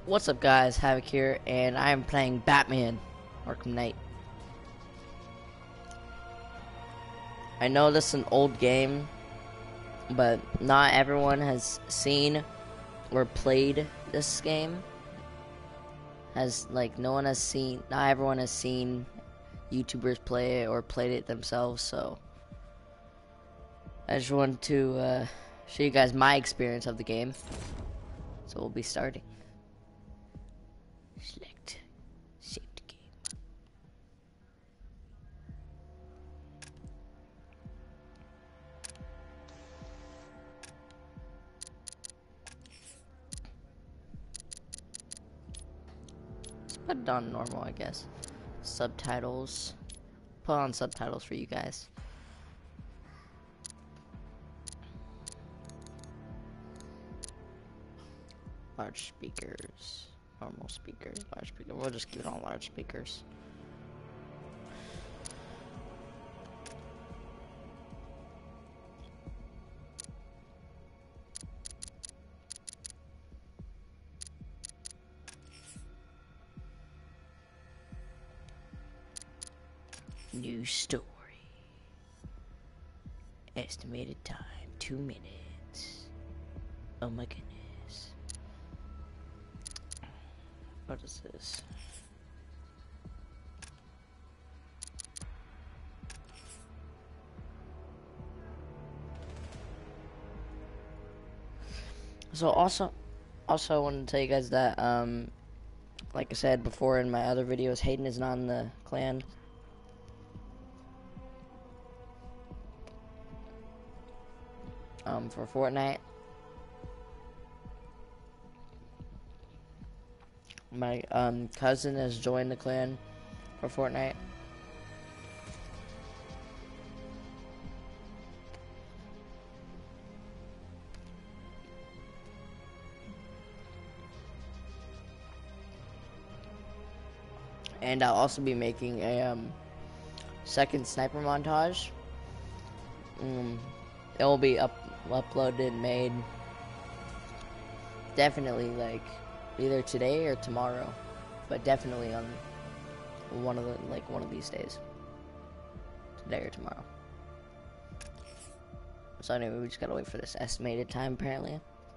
What's up guys, Havoc here, and I am playing Batman Arkham Knight. I know this is an old game, but not everyone has seen or played this game. Not everyone has seen YouTubers play it or played it themselves, so I just wanted to show you guys my experience of the game. So we'll be starting. Select saved game. Let's put it on normal, I guess. Subtitles. Put on subtitles for you guys. Large speakers. Normal speakers. Large speaker. We'll just keep it on large speakers. New story. Estimated time 2 minutes. Oh my goodness. What is this? So also I wanted to tell you guys that like I said before in my other videos, Hayden is not in the clan. For Fortnite. My cousin has joined the clan for Fortnite. And I'll also be making a second sniper montage. It will be uploaded, made definitely like either today or tomorrow, but definitely on one of these days, today or tomorrow. So anyway, we just gotta wait for this estimated time apparently.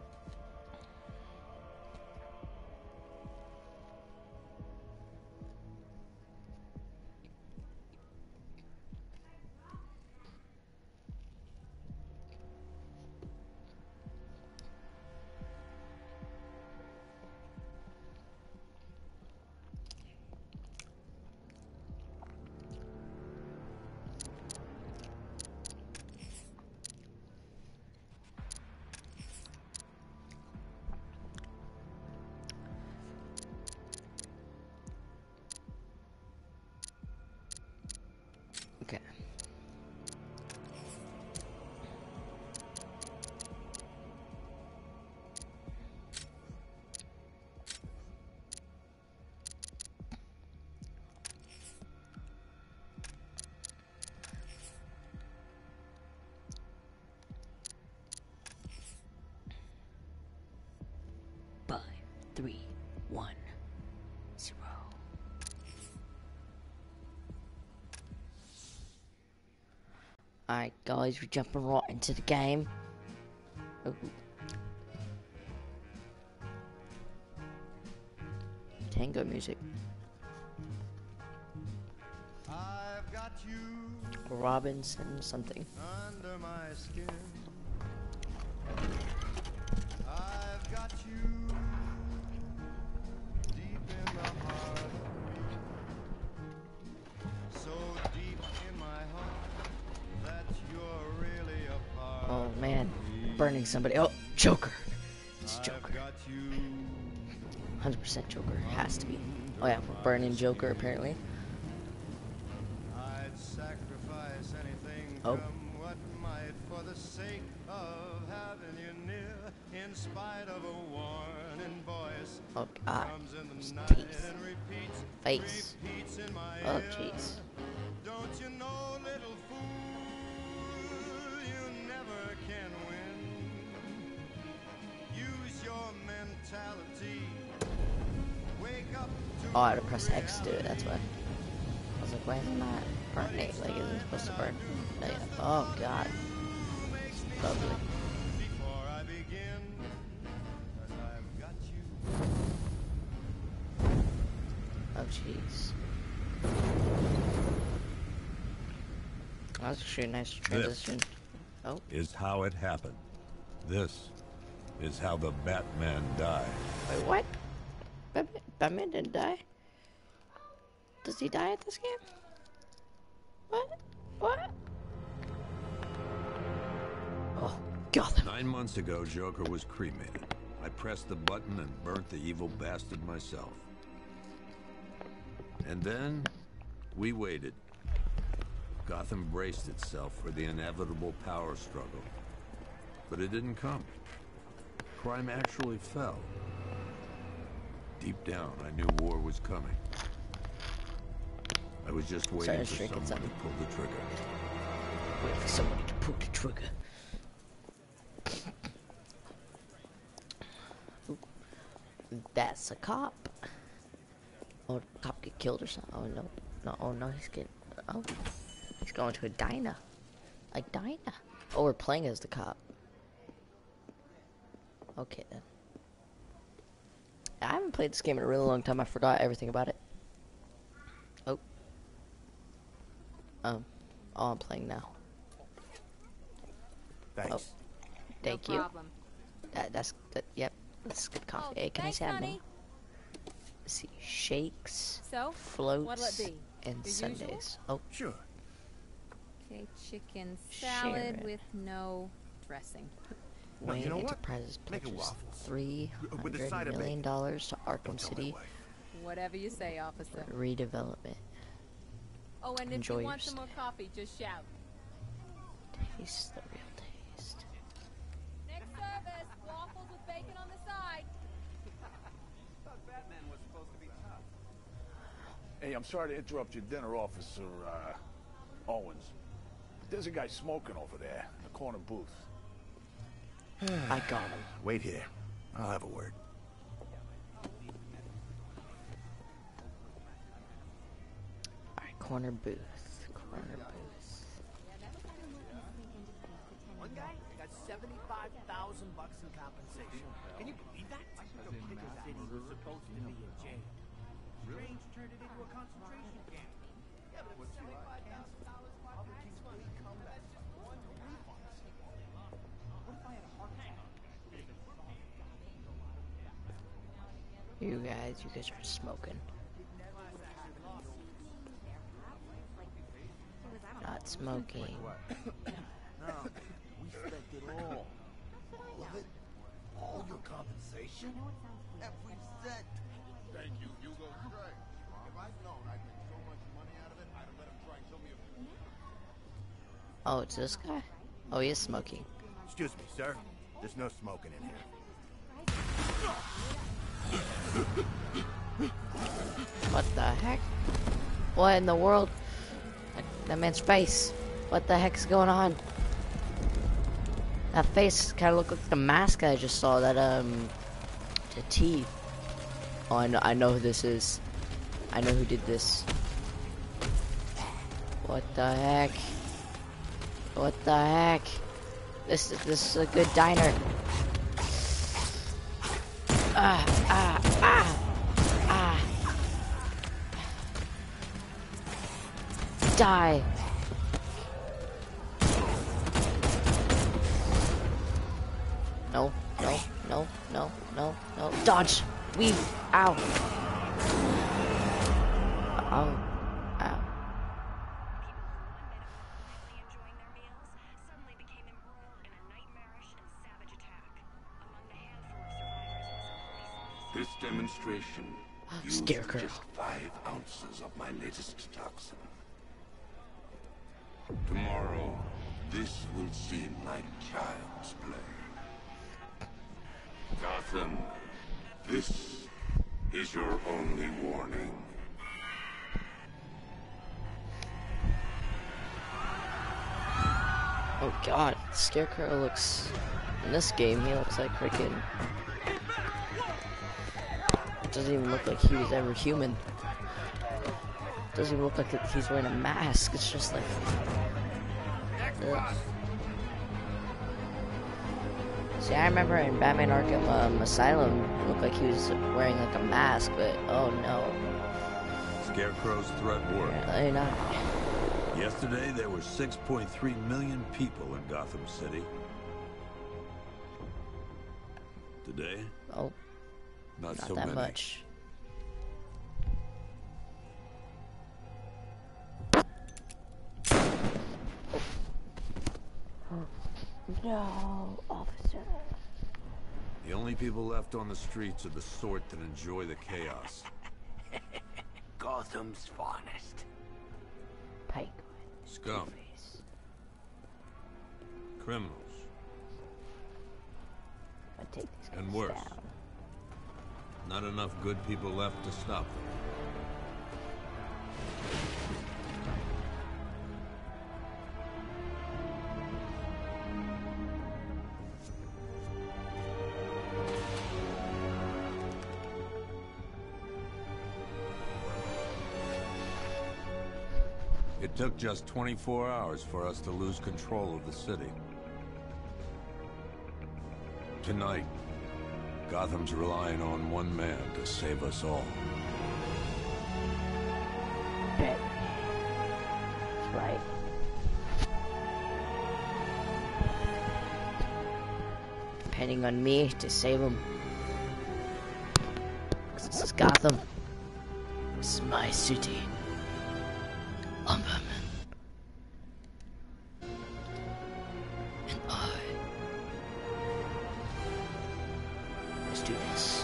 Okay. Five, 3, 1, 0. Alright guys, we're jumping right into the game. Ooh. Tango music. I've got you Robinson something. under my skin. I've got you deep in the heart of me. So deep in my heart that you're really a part Oh of man, me. burning somebody. Oh, Joker. It's Joker. I've got you 100% Joker. Has to be. Oh yeah, we're burning Joker apparently. I'd sacrifice anything Oh. come what might for the sake of having you near. In spite of a warning voice Oh god. comes in His the night teeth. and repeats in my Oh ear. jeez. Don't you know, little fool, you never can win. Use your mentality Oh, I had to press X to do it, that's why. I was like, why isn't that burning? Like, isn't it supposed to burn? Oh, yeah. Oh, God. It's lovely. Oh, jeez. That was actually a nice transition. Oh. Is how it happened. This is how the Batman died. Wait, what? Batman didn't die? Does he die at this game? What? What? Oh, God. 9 months ago, Joker was cremated. I pressed the button and burnt the evil bastard myself. And then, we waited. Gotham braced itself for the inevitable power struggle. But it didn't come. Crime actually fell. Deep down, I knew war was coming. I was just waiting for someone to pull the trigger. Waiting for somebody to pull the trigger. Ooh. That's a cop. Oh, the cop get killed or something? Oh, no. No, oh, no, he's getting... Oh. He's going to a diner. A diner. Oh, we're playing as the cop. Okay, then. I haven't played this game in a really long time. I forgot everything about it. Oh. Oh, I'm playing now. Thanks. Oh. Thank you. Problem. That's good. Yep. That's good coffee. Hey, can thanks, I have honey. one? Let's see. Shakes, So, floats, what'll it be? and Your sundaes. usual? Oh, Sure. Okay, chicken salad Sharon. with no dressing. Wayne you know what? Enterprises Make it purchased waffles. With a side $300 of million to Arkham Don't tell my City wife. Whatever you say, officer. for redevelopment. Oh, and Enjoy if you your want some more coffee, just shout. Taste the real taste. Next service, waffles with bacon on the side. Thought Batman was supposed to be tough. Hey, I'm sorry to interrupt your dinner, Officer, Owens. There's a guy smoking over there in the corner booth. I got him. Wait here. I'll have a word. Alright, corner booth. Corner booth. One guy got $75,000 in compensation. Can you believe that? The Picker City was supposed to be a jail. Strange turned it into a concentration camp. Yeah, but it was $75,000. Other teams will come back. One refunds. What if I had a heart attack? You guys are smoking. Not smoking. No, we spent it all. All of it? All your compensation? Every cent. Thank you, Hugo. If I'd known I'd make so much money out of it, I'd have let him try and kill me. Oh, it's this guy? Oh, he is smoking. Excuse me, sir. There's no smoking in here. What the heck? What in the world? That man's face. What the heck's going on? That face kind of looked like the mask I just saw. That the teeth. Oh, I know who this is. I know who did this. What the heck? What the heck? This is a good diner. Die. No, no, no, no, no, no. Dodge! Weave! Ow! Ow. Ow. Enjoying their meals, suddenly became embroiled in a nightmarish and savage attack. Among the handful of survivors was a police officer. This demonstration used Scarecrow. just 5 ounces of my latest toxin. Tomorrow, this will seem like child's play. Gotham, this is your only warning. Oh god, Scarecrow looks... In this game, he looks like freaking... Doesn't even look like he was ever human. Doesn't even look like he's wearing a mask. It's just like... Ugh. See, I remember in Batman Arkham Asylum, it looked like he was wearing like a mask, but oh no. Scarecrow's threat worked. Apparently not. Yesterday, there were 6.3 million people in Gotham City. Today, Oh, not not so that many. much. No, officer. The only people left on the streets are the sort that enjoy the chaos. Gotham's finest. Pike. Scum. Face. Criminals. I take these guys And worse. down. Not enough good people left to stop them. It took just 24 hours for us to lose control of the city. Tonight, Gotham's relying on one man to save us all. That's right. Depending on me to save him. 'Cause this is Gotham. This is my city. I'm Batman. And let's do this.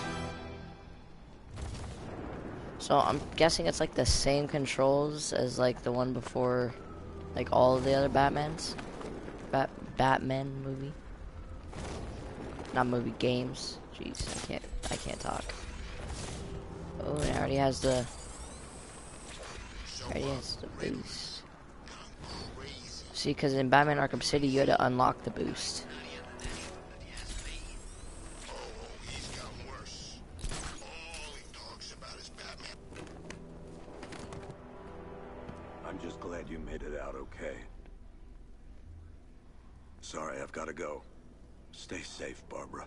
So I'm guessing it's like the same controls as like the one before, like all of the other Batmans. Batman movie. Not movie, games. Jeez, I can't talk. Oh, it already has the boost. See, because in Batman Arkham City, you had to unlock the boost. I'm just glad you made it out okay. Sorry, I've got to go. Stay safe, Barbara.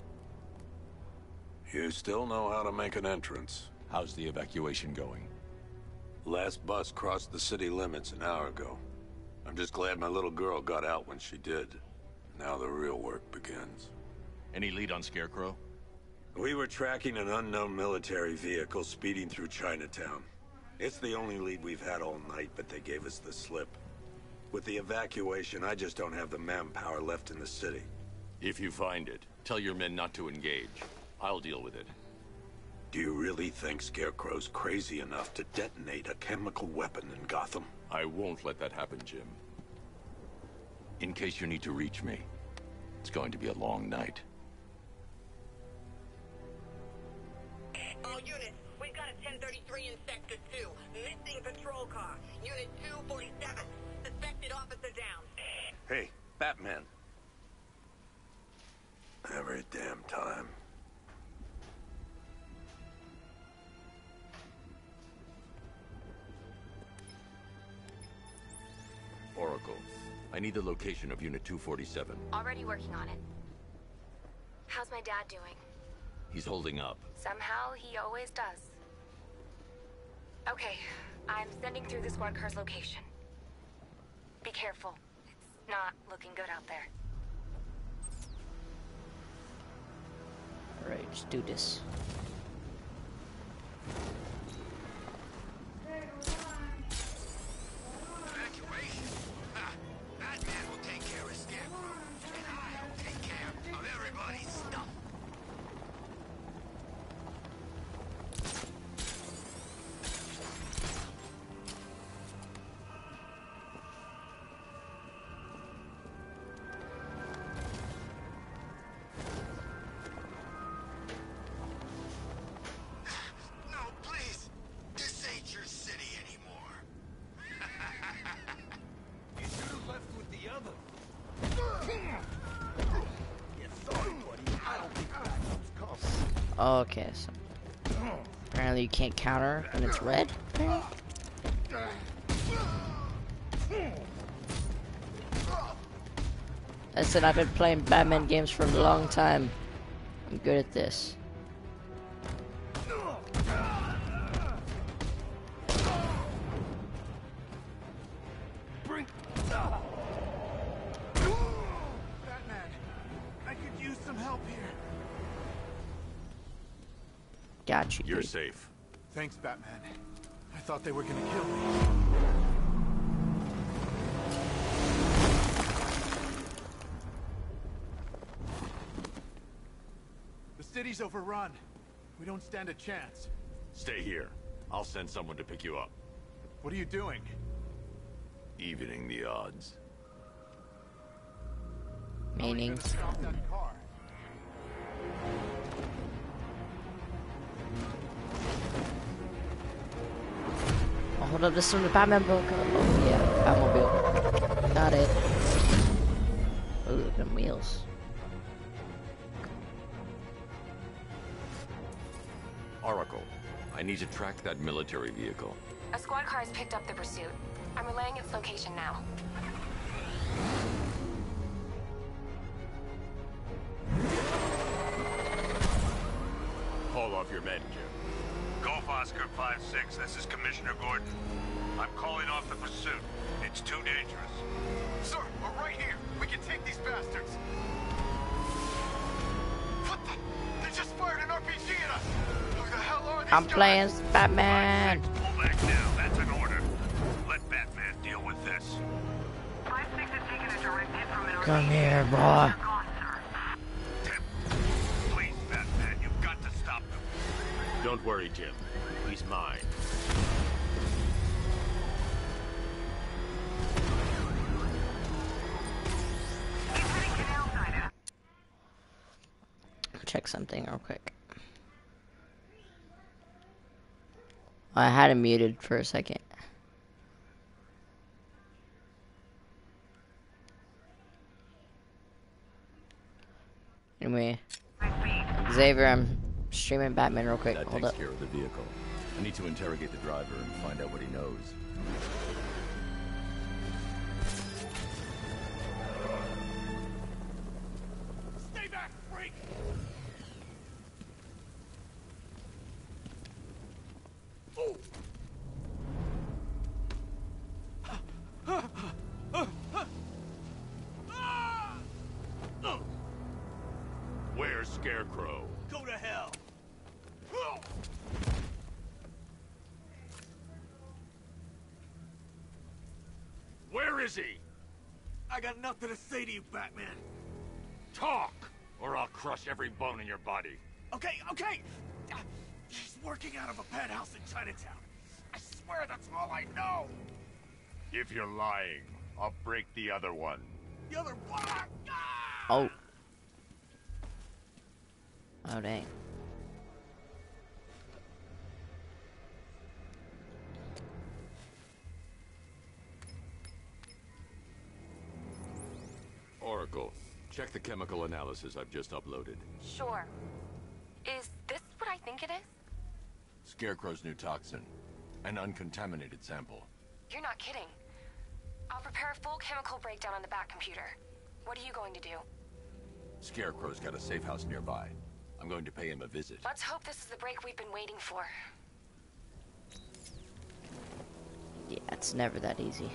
You still know how to make an entrance. How's the evacuation going? Last bus crossed the city limits an hour ago. I'm just glad my little girl got out when she did. Now the real work begins. Any lead on Scarecrow? We were tracking an unknown military vehicle speeding through Chinatown. It's the only lead we've had all night, but they gave us the slip. With the evacuation, I just don't have the manpower left in the city. If you find it, tell your men not to engage. I'll deal with it. Do you really think Scarecrow's crazy enough to detonate a chemical weapon in Gotham? I won't let that happen, Jim. In case you need to reach me, it's going to be a long night. All units, we've got a 1033 in Sector 2. Missing patrol car. Unit 247. Suspected officer down. Hey, Batman. Every damn time. Oracle, I need the location of Unit 247. Already working on it. How's my dad doing? He's holding up. Somehow, he always does. Okay, I'm sending through the squad car's location. Be careful. It's not looking good out there. Alright, let's do this. Evacuation? Ha! Batman will take care of Scarecrow, and I'll take care of everybody's stuff. No, please! This ain't your city anymore. You should have left with the other. Yeah, sorry, buddy. I don't think Batman's coming. Okay, so Apparently you can't counter when it's red. I said I've been playing Batman games for a long time. I'm good at this. Batman, I could use some help here. Got you. You're dude. safe. Thanks, Batman. I thought they were gonna kill me. The city's overrun. We don't stand a chance. Stay here. I'll send someone to pick you up. What are you doing? Evening the odds. Meaning. Stop that car. Oh, hold up, this is from the Batman book. Oh yeah, Batmobile. Got it. Oh, look at them wheels. Oracle, I need to track that military vehicle. A squad car has picked up the pursuit. I'm relaying its location now. Call off your men, Jim. Golf Oscar 5-6, this is Commissioner Gordon. I'm calling off the pursuit. It's too dangerous. Sir, we're right here. We can take these bastards. What the? They just fired an RPG at us. Who the hell are these I'm guys? playing Batman. 5-6, pull back now. That's an order. Let Batman deal with this. 5-6 has taken a direct hit from an Come RPG. here, boy. They're gone, sir. Tim, please, Batman, you've got to stop them. Don't worry, Jim. He's mine. He's heading canal side. Check something real quick. I had him muted for a second. Anyway, Xavier, I'm streaming Batman real quick. That Hold takes up. care of the vehicle. I need to interrogate the driver and find out what he knows. Stay back, freak! Oh. Where's Scarecrow? Go to hell! Where is he? I got nothing to say to you, Batman. Talk, or I'll crush every bone in your body. Okay, okay! He's working out of a penthouse in Chinatown. I swear that's all I know! If you're lying, I'll break the other one. The other one! Oh. Oh, dang. Oracle, check the chemical analysis I've just uploaded. Sure. Is this what I think it is? Scarecrow's new toxin. An uncontaminated sample. You're not kidding. I'll prepare a full chemical breakdown on the back computer. What are you going to do? Scarecrow's got a safe house nearby. I'm going to pay him a visit. Let's hope this is the break we've been waiting for. Yeah, it's never that easy.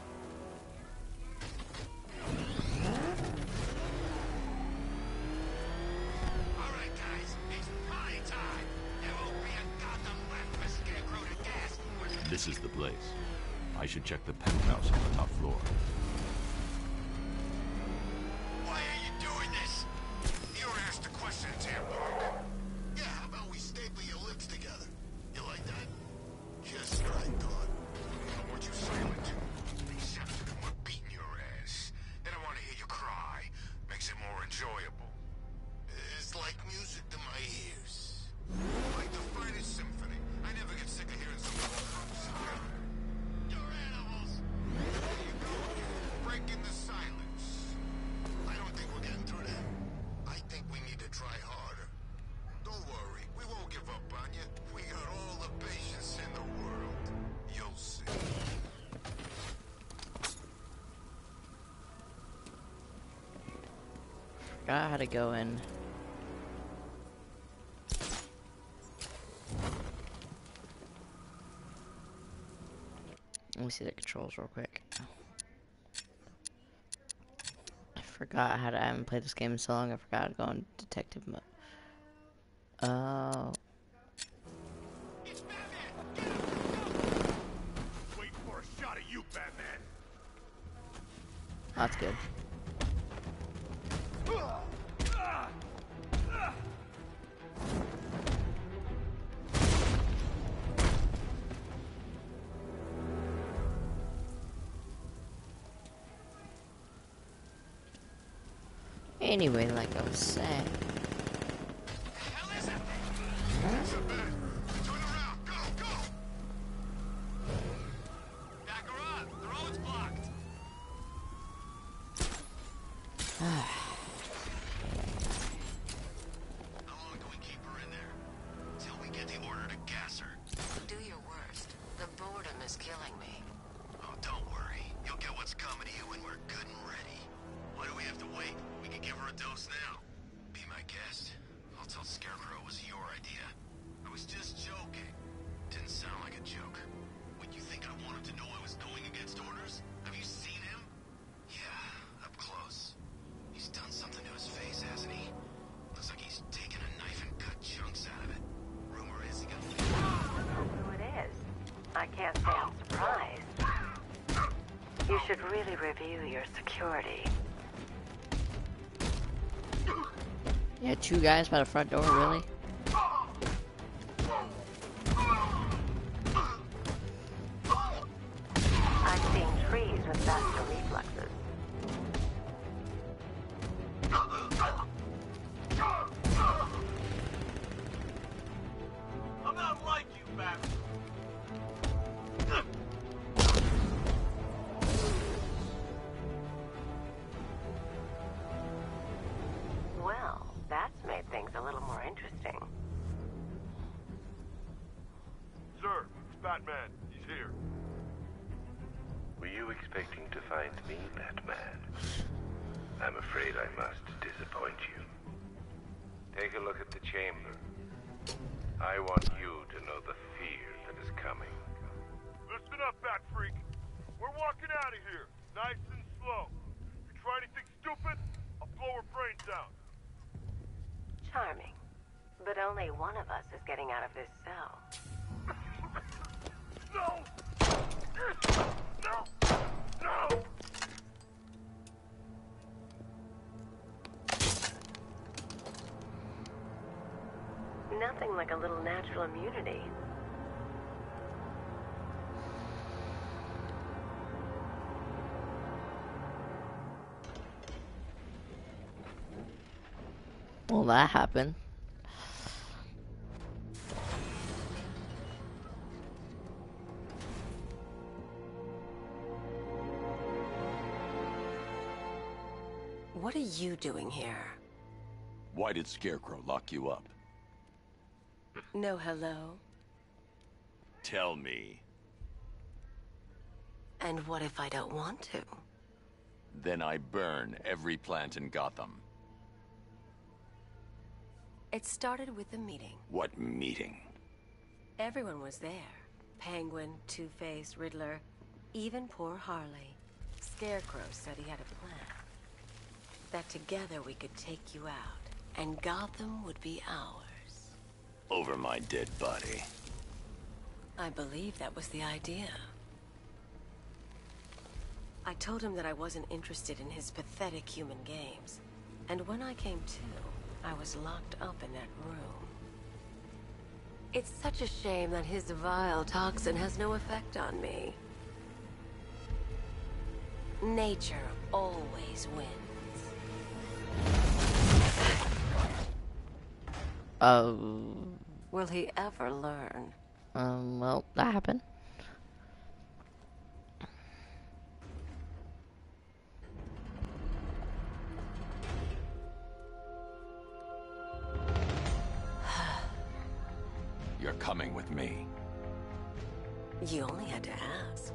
Alright, guys, it's party time! There won't be a goddamn left for Scarecrow to gas! This is the place. I should check the penthouse on the top floor. Why are you doing this? You don't ask the questions here, punk. Yeah, how about we staple your lips together? You like that? Just what I thought. I want you silent. Except when we're beating your ass. Then I want to hear you cry. Makes it more enjoyable. It's like music to my ears. Like the finest symphony. I never get sick of hearing someone else. You're animals. There you go again. forgot how to go in. Let me see the controls real quick. I forgot how to. I haven't played this game in so long. I forgot how to go in detective mode. Oh. It's Batman! Get him! Go! Wait for a shot at you, Batman! That's good. Anyway, like I was saying. I can't say I'm surprised. You should really review your security. Yeah, two guys by the front door, really? I've seen trees with faster reflexes. I'm not like you, Batman. Well, that's made things a little more interesting. Sir, it's Batman. He's here. Were you expecting to find me, Batman? I'm afraid I must disappoint you. Take a look at the chamber. I want you to know the fear that is coming. Listen up, Bat Freak. We're walking out of here, nice and slow. If you try anything stupid, I'll blow her brains out. Charming. But only one of us is getting out of this cell. No! No! No! Nothing like a little natural immunity. Well, that happened. What are you doing here? Why did Scarecrow lock you up? No hello. Tell me. And what if I don't want to? Then I burn every plant in Gotham. It started with a meeting. What meeting? Everyone was there. Penguin, Two-Face, Riddler, even poor Harley. Scarecrow said he had a plan. That together we could take you out, and Gotham would be ours. Over my dead body. I believe that was the idea. I told him that I wasn't interested in his pathetic human games. And when I came to, I was locked up in that room. It's such a shame that his vile toxin has no effect on me. Nature always wins. Will he ever learn? Well, that happened. You're coming with me. You only had to ask.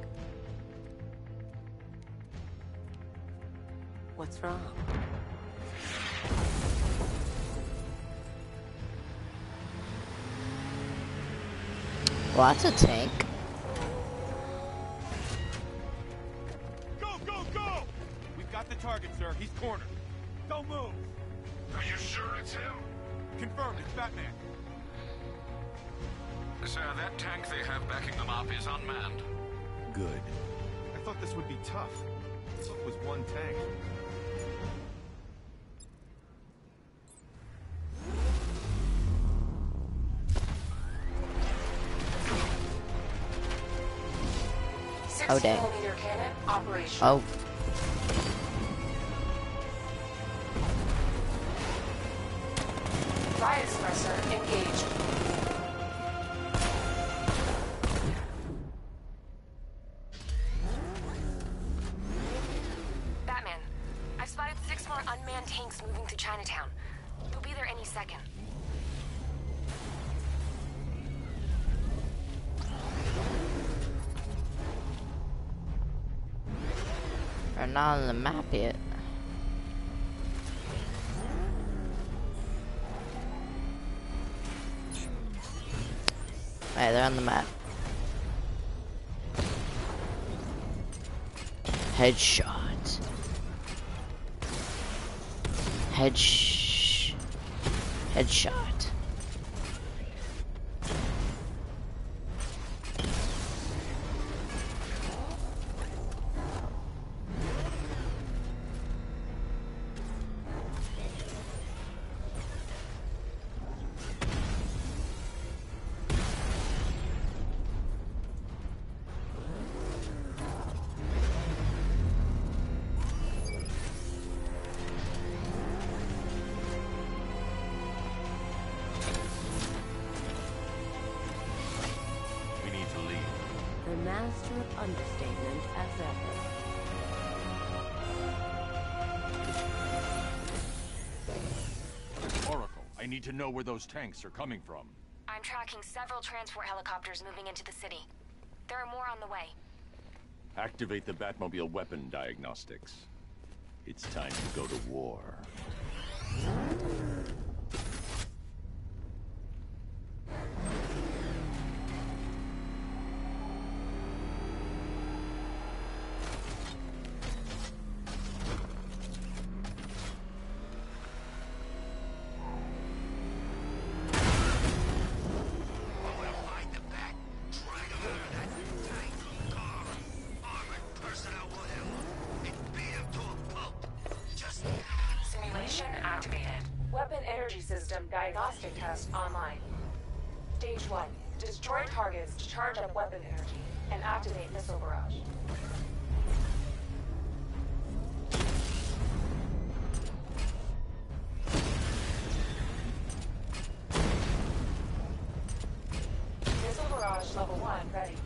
What's wrong? Well, that's a tank. Go, go, go! We've got the target, sir. He's cornered. Don't move. Are you sure it's him? Confirmed, it's Batman. Sir, that tank they have backing them up is unmanned. Good. I thought this would be tough. This was one tank. Oh, dang. 60mm cannon operation. Oh. Riot suppressor engaged. Batman, I've spotted 6 more unmanned tanks moving through Chinatown. They'll be there any second. They're not on the map yet. Hey, they're on the map. Headshot. Headshot. The master of understatement as ever. Oracle, I need to know where those tanks are coming from. I'm tracking several transport helicopters moving into the city. There are more on the way. Activate the Batmobile weapon diagnostics. It's time to go to war. Simulation activated. Weapon energy system diagnostic test online. Stage 1. Destroy targets to charge up weapon energy and activate missile barrage. Missile barrage level 1 ready.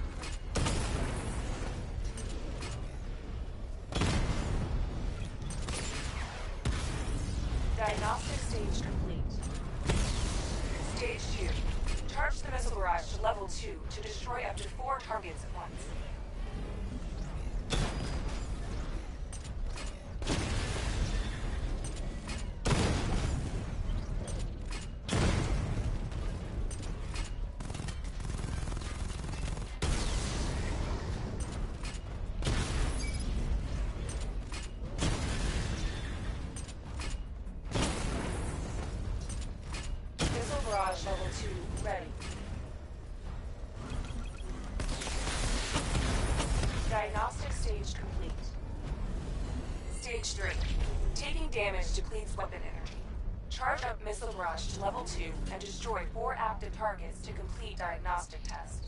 Diagnostic stage complete. Stage 2. Charge the missile barrage to level 2 to destroy up to 4 targets at once. Missile barrage level 2 ready. Diagnostic stage complete. Stage 3. Taking damage depletes weapon energy. Charge up missile barrage to level 2 and destroy 4 active targets to complete diagnostic test.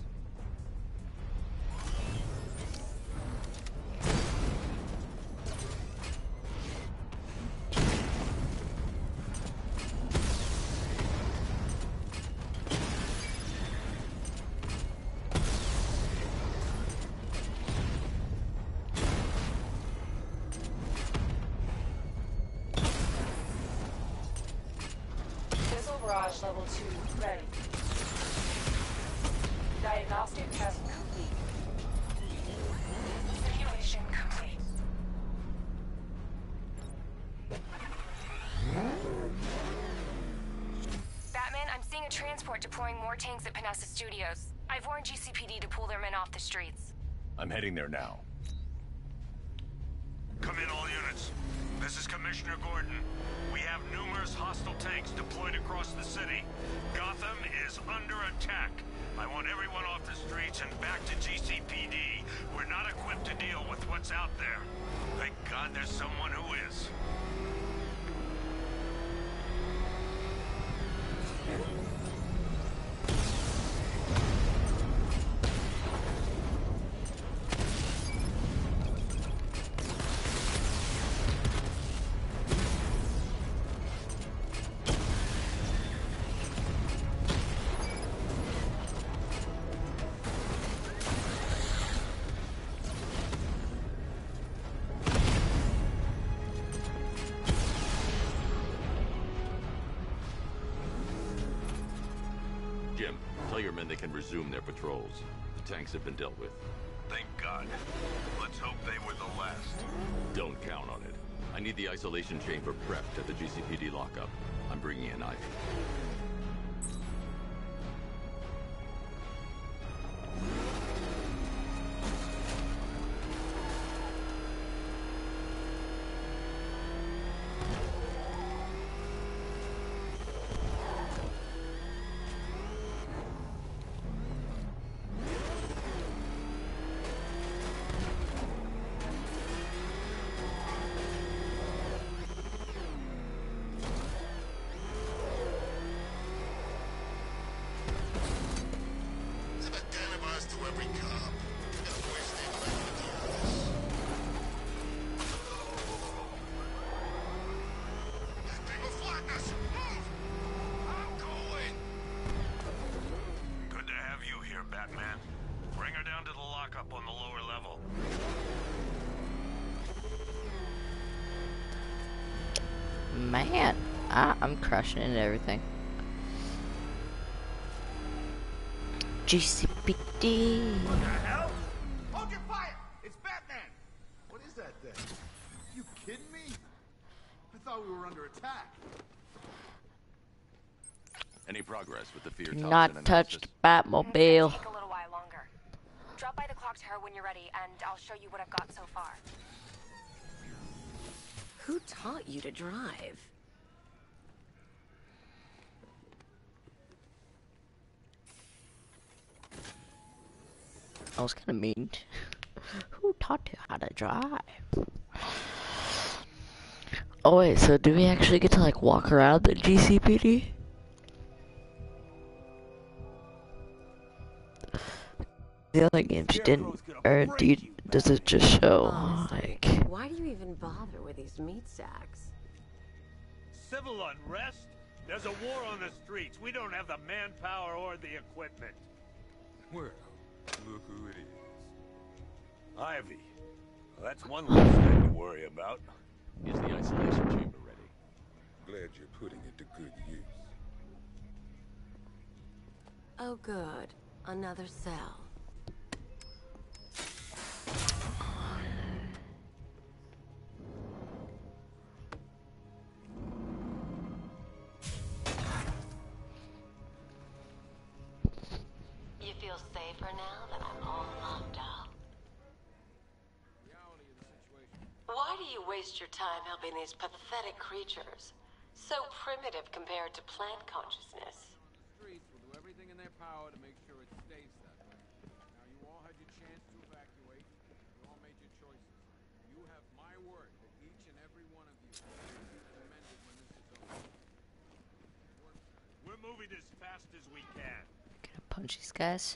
Missile barrage level 2 ready. Diagnostic a transport deploying more tanks at Panessa Studios. I've warned GCPD to pull their men off the streets. I'm heading there now. Come in, all units. This is Commissioner Gordon. We have numerous hostile tanks deployed across the city. Gotham is under attack. I want everyone off the streets and back to GCPD. We're not equipped to deal with what's out there. Thank God there's someone who is. Jim, tell your men they can resume their patrols. The tanks have been dealt with. Thank God. Let's hope they were the last. Don't count on it. I need the isolation chamber prepped at the GCPD lockup. I'm bringing in Ivy. Good to have you here, Batman. Bring her down to the lockup on the lower level. Man, I'm crushing into everything. GCPD. What the hell? Hold your fire! It's Batman! What is that thing? You kidding me? I thought we were under attack. Any progress with the fear toxin Not analysis? touched Batmobile. Take a little while longer. Drop by the clock tower when you're ready, and I'll show you what I've got so far. Who taught you to drive? I was kind of mean. Who taught you how to drive? Oh wait, so do we actually get to like walk around the GCPD? The other games didn't, or does it just show like? Why do you even bother with these meat sacks? Civil unrest? There's a war on the streets. We don't have the manpower or the equipment. Well, look who it is. Ivy. Well, that's one less thing to worry about. Is the isolation chamber ready? Glad you're putting it to good use. Oh good, another cell. You feel safer now that I'm all locked up? Why do you waste your time helping these pathetic creatures? So primitive compared to plant consciousness. Streets will do everything in their power to make sure it stays that way. Now, you all had your chance to evacuate. You all made your choices. You have my word that each and every one of you will be commended when this is over. We're moving as fast as we can. Gonna punch these guys.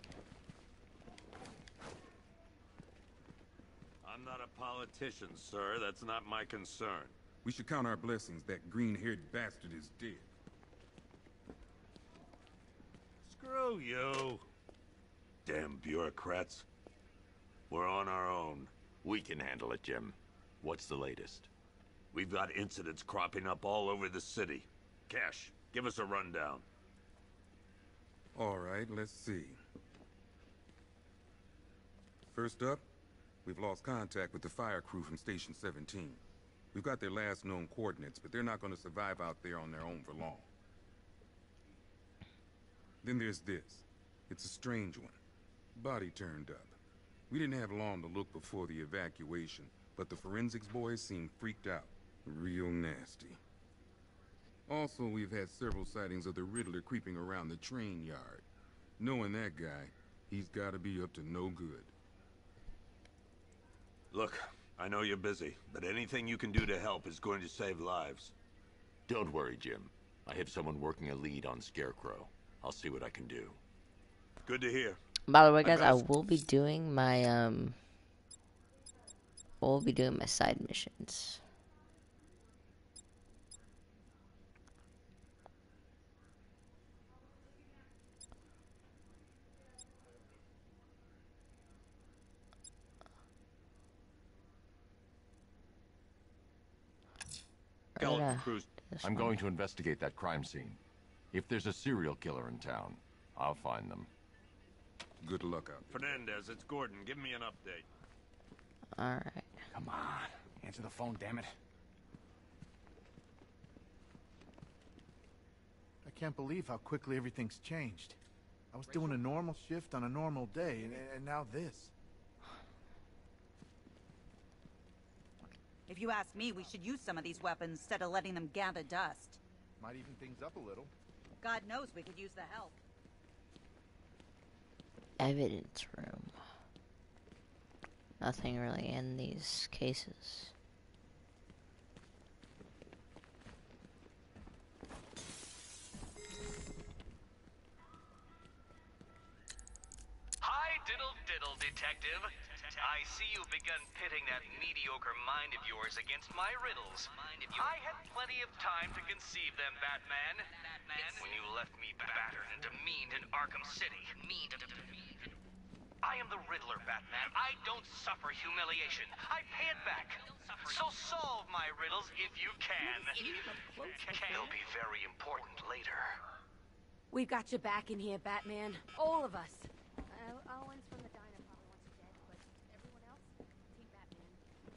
I'm not a politician, sir. That's not my concern. We should count our blessings that green-haired bastard is dead. Screw you. Damn bureaucrats. We're on our own. We can handle it, Jim. What's the latest? We've got incidents cropping up all over the city. Cash, give us a rundown. All right, let's see. First up, we've lost contact with the fire crew from Station 17. We've got their last known coordinates, but they're not going to survive out there on their own for long. Then there's this. It's a strange one. Body turned up. We didn't have long to look before the evacuation, but the forensics boys seemed freaked out. Real nasty. Also, we've had several sightings of the Riddler creeping around the train yard. Knowing that guy, he's gotta be up to no good. Look, I know you're busy, but anything you can do to help is going to save lives. Don't worry, Jim. I have someone working a lead on Scarecrow. I'll see what I can do. Good to hear. By the way, guys, I will be doing my side missions. I'm going to investigate that crime scene. If there's a serial killer in town, I'll find them. Good luck out there. Fernandez, it's Gordon. Give me an update. Alright. Come on. Answer the phone, damn it. I can't believe how quickly everything's changed. I was doing a normal shift on a normal day, and now this. If you ask me, we should use some of these weapons instead of letting them gather dust. Might even things up a little. God knows we could use the help. Evidence room. Nothing really in these cases. Hi, diddle, detective. I see you've begun pitting that mediocre mind of yours against my riddles. I had plenty of time to conceive them, Batman. It's when you left me battered and demeaned in Arkham City. I am the Riddler, Batman. I don't suffer humiliation. I pay it back. So solve my riddles if you can. They'll be very important later. We've got your back in here, Batman. All of us. Owens from the diner probably wants you dead, but everyone else, Team Batman.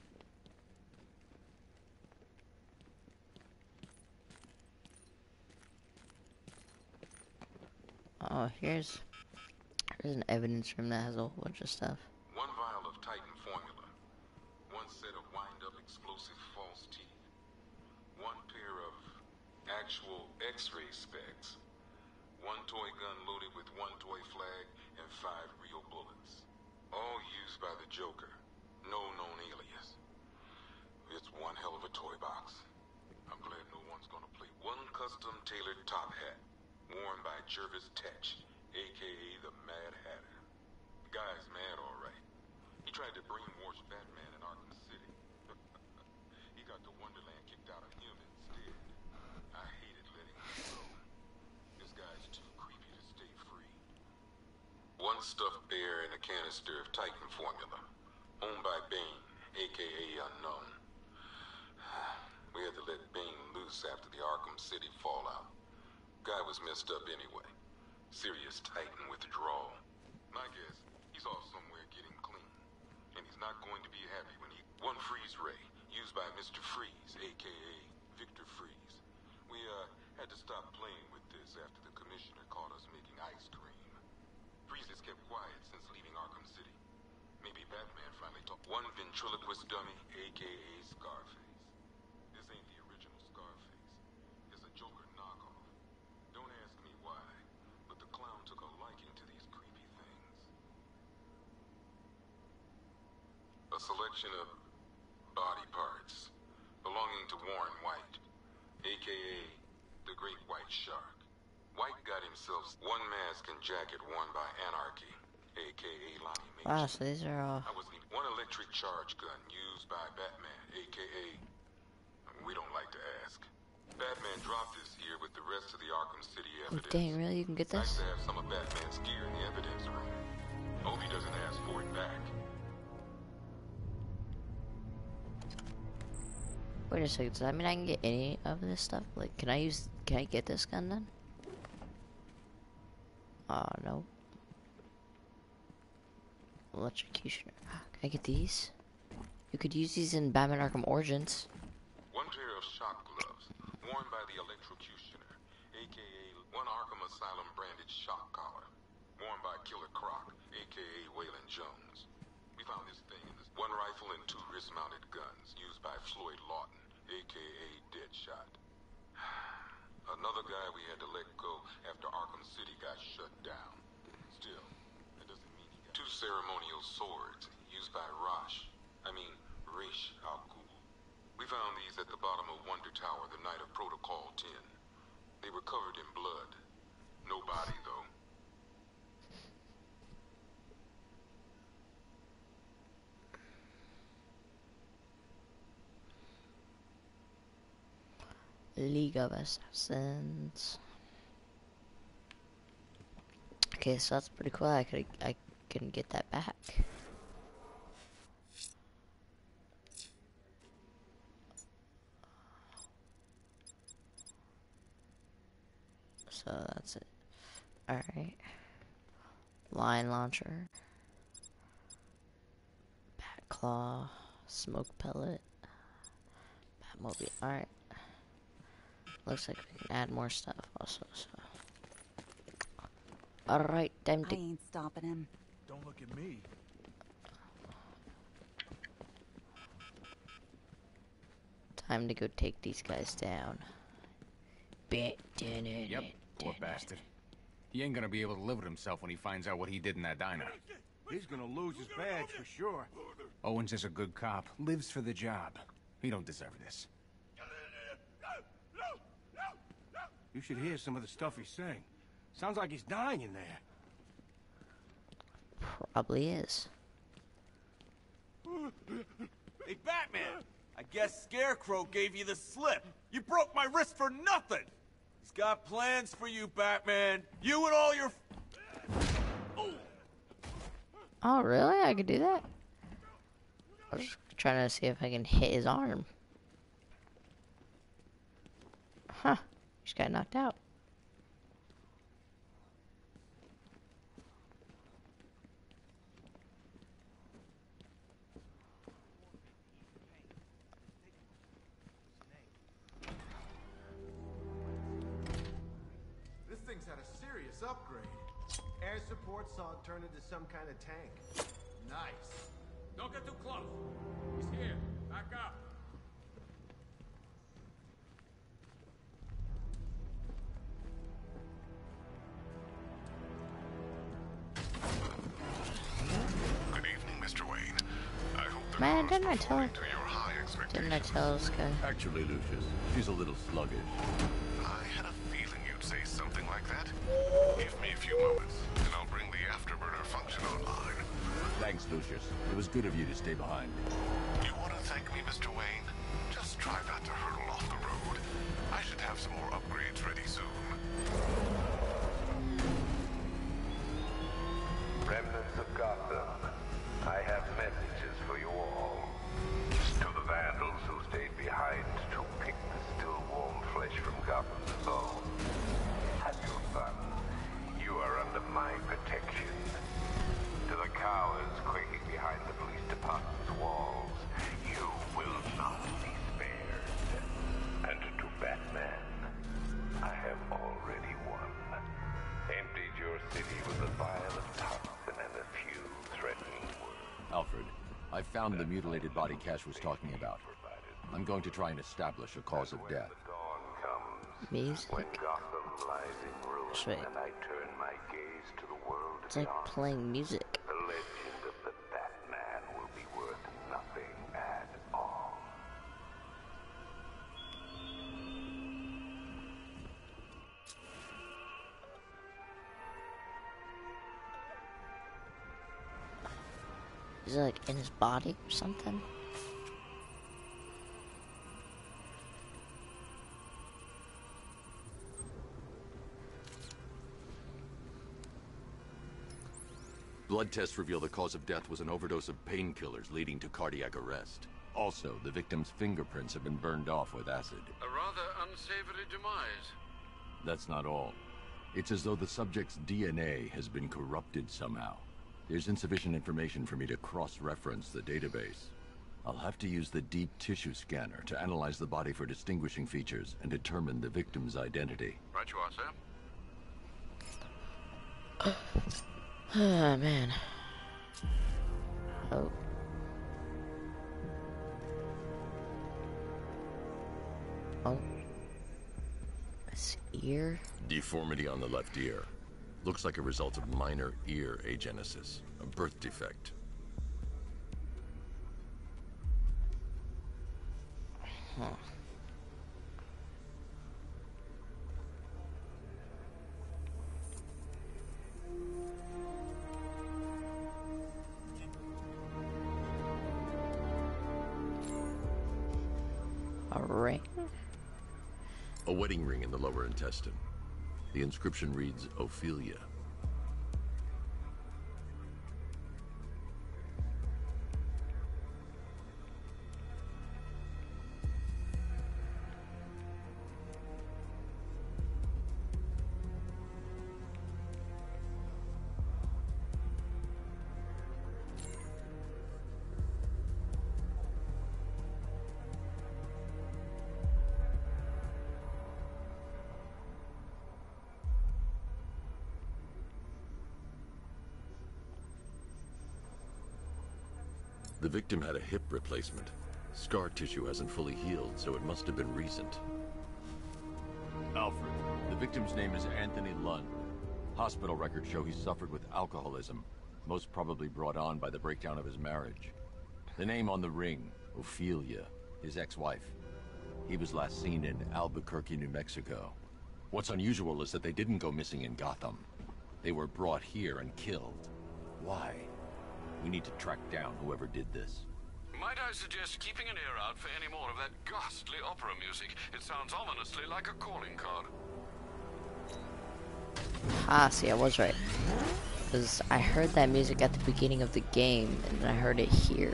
Oh, here's an evidence room that has a whole bunch of stuff. One vial of Titan formula. One set of wind-up explosive false teeth. One pair of actual X-ray specs. One toy gun loaded with one toy flag and 5 real bullets. All used by the Joker. No known alias. It's one hell of a toy box. I'm glad no one's gonna play. One custom-tailored top hat. Worn by Jervis Tetch, a.k.a. the Mad Hatter. The guy's mad, all right. He tried to brainwash Batman in Arkham City. He got the Wonderland kicked out of him instead. I hated letting him go. This guy's too creepy to stay free. One stuffed bear in a canister of Titan formula. Owned by Bane, a.k.a. Unknown. We had to let Bane loose after the Arkham City fallout. Guy was messed up anyway. Serious Titan withdrawal. My guess, he's off somewhere getting clean. And he's not going to be happy when he... One freeze ray, used by Mr. Freeze, a.k.a. Victor Freeze. We, had to stop playing with this after the commissioner caught us making ice cream. Freeze has kept quiet since leaving Arkham City. Maybe Batman finally talked. One ventriloquist dummy, a.k.a. Scarface. This ain't the original Scarface. It's a Joker knockoff. Don't ask me why, but the clown took a liking to these creepy things. A selection of body parts belonging to Warren White, a.k.a. the Great White Shark. White got himself one mask and jacket worn by Anarchy, a.k.a. Lonnie Mason. Wow, so these are all... One electric charge gun used by Batman, a.k.a. We don't like to ask. Batman dropped this here with the rest of the Arkham City evidence. Oh, dang, really? You can get this? Nice to have some of Batman's gear in the evidence room. Hope he doesn't ask for it back. Wait a second, does that mean I can get any of this stuff? Like, can I get this gun then? No. Electrocutioner. Can I get these? You could use these in Batman Arkham Origins. One pair of shock gloves, worn by the electrocutioner, a.k.a. one Arkham Asylum branded shock collar, worn by Killer Croc, a.k.a. Waylon Jones. We found this thing in this one rifle and 2 wrist-mounted guns used by Floyd Lawton, a.k.a. Deadshot. Another guy we had to let go after Arkham City got shut down. Still, that doesn't mean he got 2 ceremonial swords used by Ra's al Ghul. We found these at the bottom of Wonder Tower the night of Protocol 10. They were covered in blood. No body, though. League of Assassins. Okay, so that's pretty cool. I can get that back. So that's it. Alright. Line launcher. Bat claw. Smoke pellet. Batmobile. Alright. Looks like we can add more stuff also, so. Alright, time to... I ain't stopping him. Don't look at me. Time to go take these guys down. Yep, poor bastard. He ain't gonna be able to live with himself when he finds out what he did in that diner. He's gonna lose his badge for sure. Owens is a good cop, lives for the job. He don't deserve this. You should hear some of the stuff he's saying. Sounds like he's dying in there. Probably is. Hey, Batman! I guess Scarecrow gave you the slip. You broke my wrist for nothing! He's got plans for you, Batman. You and all your... Oh, really? I could do that? I was just trying to see if I can hit his arm. Huh. Just got knocked out. This thing's had a serious upgrade. Air support saw it turn into some kind of tank. Nice. Don't get too close. He's here. Back up. Good evening, Mr. Wayne. I hope the Man, didn't I tell her? to your high Didn't I tell this guy? Actually, Lucius, she's a little sluggish. I had a feeling you'd say something like that. Give me a few moments, and I'll bring the afterburner function online. Thanks, Lucius. It was good of you to stay behind. You want to thank me, Mr. Wayne? Just try not to hurtle off the road. I should have some more upgrades ready soon. Remnants of Gotham, I have messages for you all. To the vandals who stayed behind to pick the still warm flesh from Gotham's bones. Have your fun. You are under my protection. To the cowards quaking behind the police department's walls, you will not be spared. And to Batman, I have already won. Emptied your city with a violent toxin and a few threatening words. Alfred, I found the mutilated body Cash was talking about. I'm going to try and establish a cause of death. Music. When Gotham lies in ruin Sweet. and I turn my gaze to the world It's like beyond, playing music. the legend of the Batman will be worth nothing at all. Is it like in his body or something? Blood tests reveal the cause of death was an overdose of painkillers leading to cardiac arrest. Also, the victim's fingerprints have been burned off with acid. A rather unsavory demise. That's not all. It's as though the subject's DNA has been corrupted somehow. There's insufficient information for me to cross-reference the database. I'll have to use the deep tissue scanner to analyze the body for distinguishing features and determine the victim's identity. Right you are, sir. Oh, man. Oh. Oh. His ear? Deformity on the left ear. Looks like a result of minor ear agenesis, a birth defect. Huh. A ring? A wedding ring in the lower intestine. The inscription reads, Ophelia. The victim had a hip replacement. Scar tissue hasn't fully healed, so it must have been recent. Alfred, the victim's name is Anthony Lund. Hospital records show he suffered with alcoholism, most probably brought on by the breakdown of his marriage. The name on the ring, Ophelia, his ex-wife. He was last seen in Albuquerque, New Mexico. What's unusual is that they didn't go missing in Gotham. They were brought here and killed. Why? We need to track down whoever did this. Might I suggest keeping an ear out for any more of that ghastly opera music? It sounds ominously like a calling card. Ah, see, I was right. Because I heard that music at the beginning of the game, and I heard it here.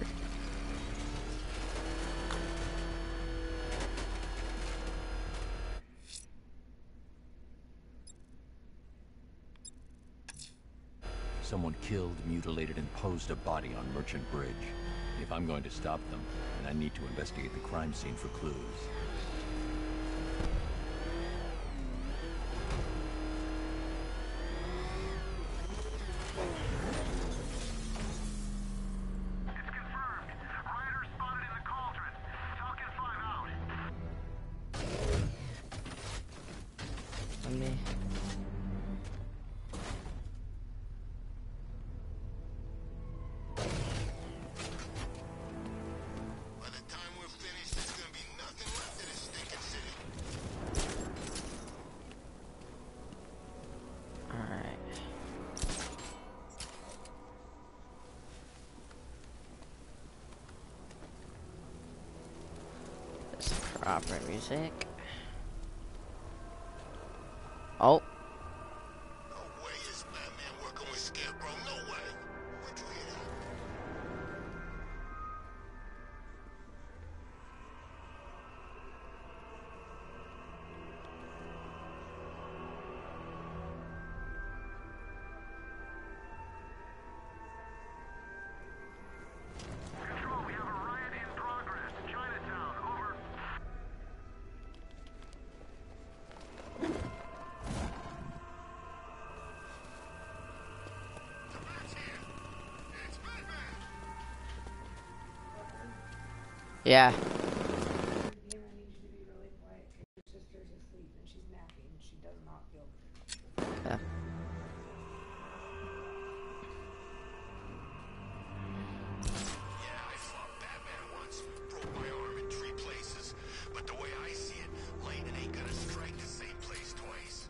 Someone killed, mutilated, and posed a body on Merchant Bridge. If I'm going to stop them, then I need to investigate the crime scene for clues. It's confirmed. Rider spotted in the cauldron. Falcon 5 out. Let me... Opera music. Oh. No way is Batman working with Scarecrow. No way. Where'd you hear that? Control, we have a riot in progress. Chinatown, over. Yeah. Yeah. I fought Batman once. Broke my arm in 3 places. But the way I see it, lightning ain't gonna strike the same place twice.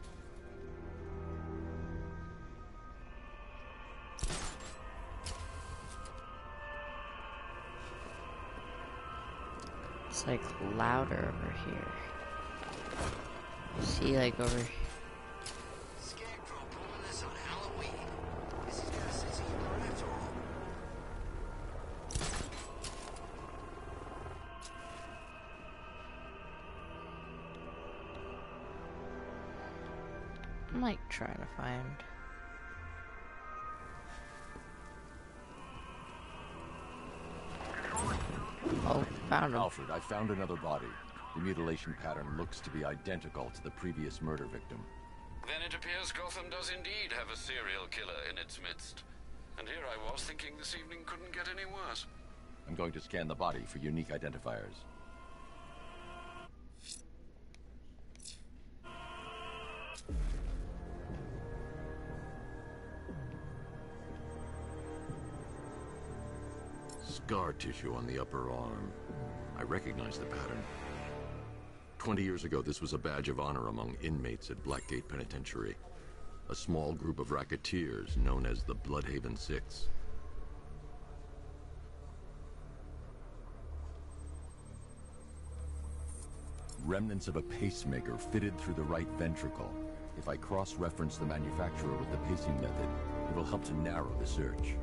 It's like louder over here. See, like over here. Scarecrow pulling this on Halloween. Guess he's got a sense of humor after all. I'm like trying to find. found him. Alfred, I found another body. The mutilation pattern looks to be identical to the previous murder victim. Then it appears Gotham does indeed have a serial killer in its midst. And here I was thinking this evening couldn't get any worse. I'm going to scan the body for unique identifiers. Scar tissue on the upper arm. I recognize the pattern. 20 years ago, this was a badge of honor among inmates at Blackgate Penitentiary. A small group of racketeers known as the Bloodhaven Six. Remnants of a pacemaker fitted through the right ventricle. If I cross-reference the manufacturer with the pacing method, it will help to narrow the search.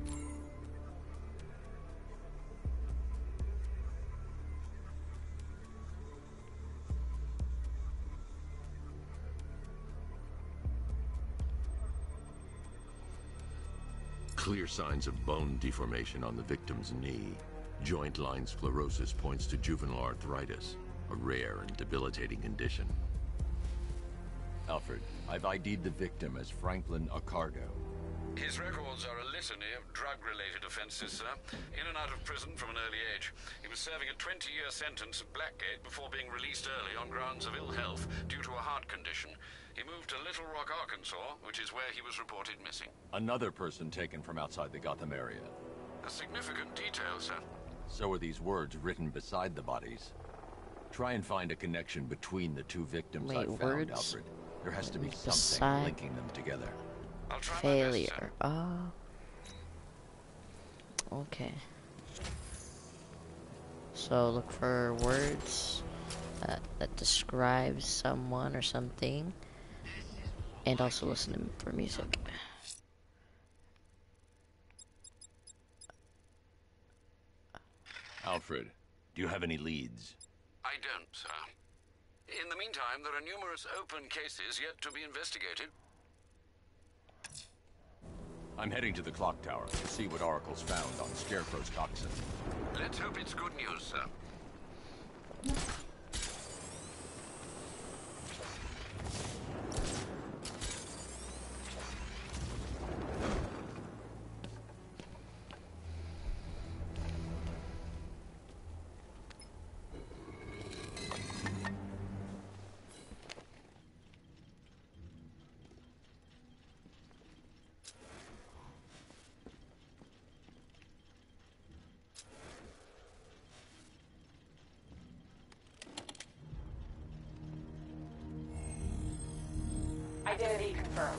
Clear signs of bone deformation on the victim's knee. Joint line sclerosis points to juvenile arthritis, a rare and debilitating condition. Alfred, I've ID'd the victim as Franklin Accardo. His records are a litany of drug-related offenses, sir. In and out of prison from an early age. He was serving a 20-year sentence at Blackgate before being released early on grounds of ill health due to a heart condition. He moved to Little Rock, Arkansas, which is where he was reported missing. Another person taken from outside the Gotham area. A significant detail, sir. So are these words written beside the bodies. Try and find a connection between the two victims I found, words? Alfred. There has to be something Beside linking them together. I'll try failure. Okay. So look for words that describes someone or something, and also listen for music. Alfred, do you have any leads? I don't, sir. In the meantime, there are numerous open cases yet to be investigated. I'm heading to the clock tower to see what Oracle's found on Scarecrow's toxin. Let's hope it's good news, sir. Identity confirmed.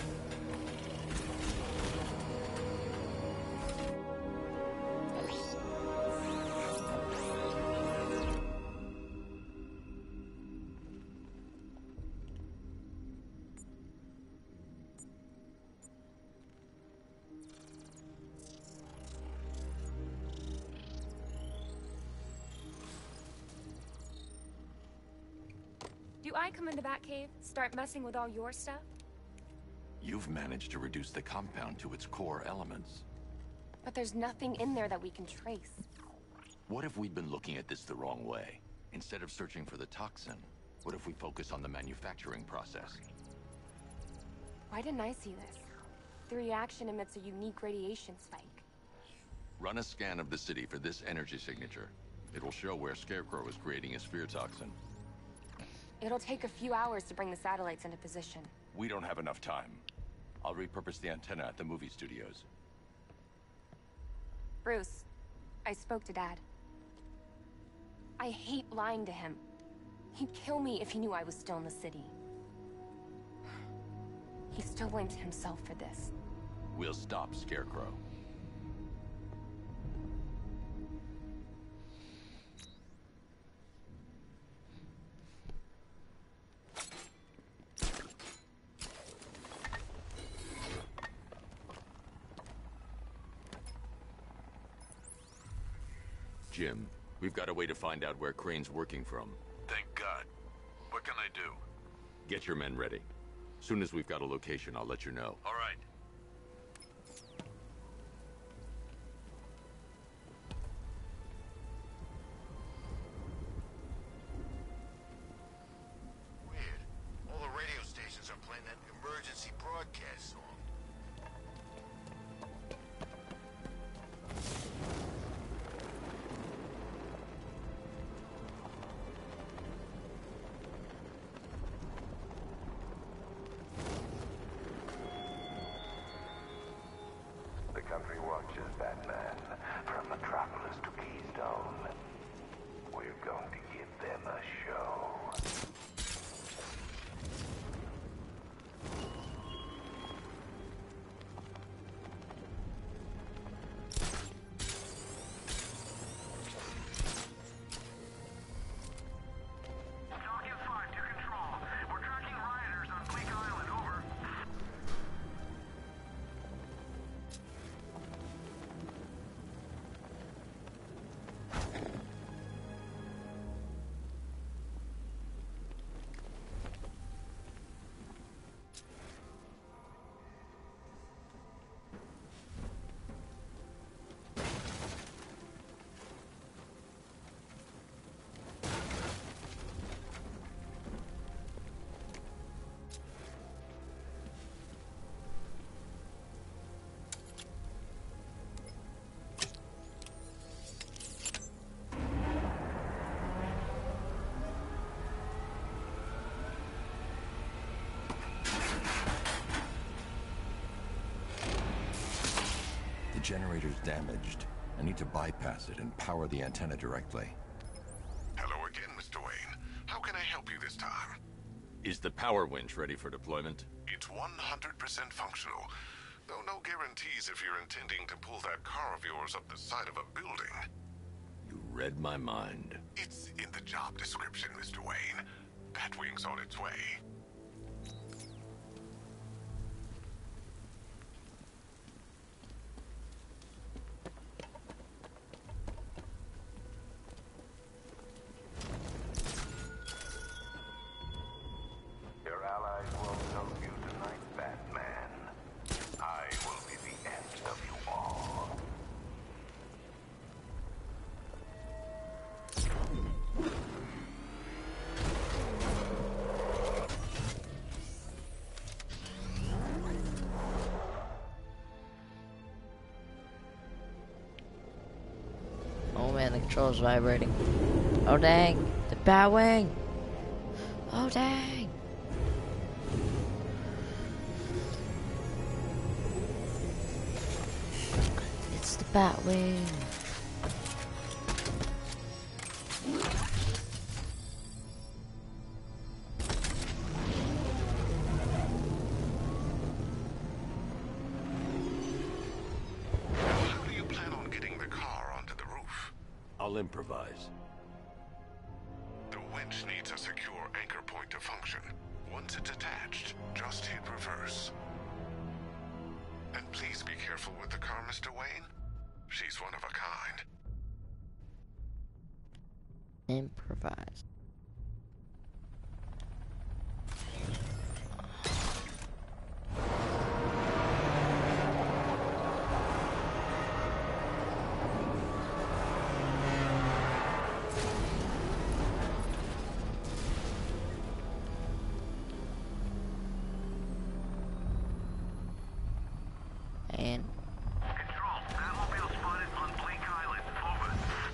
Do I come into Batcave, start messing with all your stuff? You've managed to reduce the compound to its core elements. But there's nothing in there that we can trace. What if we'd been looking at this the wrong way? Instead of searching for the toxin, what if we focus on the manufacturing process? Why didn't I see this? The reaction emits a unique radiation spike. Run a scan of the city for this energy signature. It will show where Scarecrow is creating his fear toxin. It'll take a few hours to bring the satellites into position. We don't have enough time. I'll repurpose the antenna at the movie studios. Bruce, I spoke to Dad. I hate lying to him. He'd kill me if he knew I was still in the city. He still blames himself for this. We'll stop Scarecrow. Jim, we've got a way to find out where Crane's working from. Thank God. What can I do? Get your men ready. Soon as we've got a location, I'll let you know. All right. The generator's damaged. I need to bypass it and power the antenna directly. Hello again, Mr. Wayne. How can I help you this time? Is the power winch ready for deployment? It's 100% functional. Though no guarantees if you're intending to pull that car of yours up the side of a building. You read my mind. It's in the job description, Mr. Wayne. Batwing's on its way. Your allies won't help you tonight, Batman. I will be the end of you all. Oh man, the control's vibrating. Oh dang, the Batwing! Oh dang! It's the Batwing. How do you plan on getting the car onto the roof? I'll improvise. The winch needs a secure anchor point to function. Once it's attached, just hit reverse. And please be careful with the car, Mr. Wayne. She's one of a kind. Improvise. And Control, Batmobile spotted on Blake Island. Over.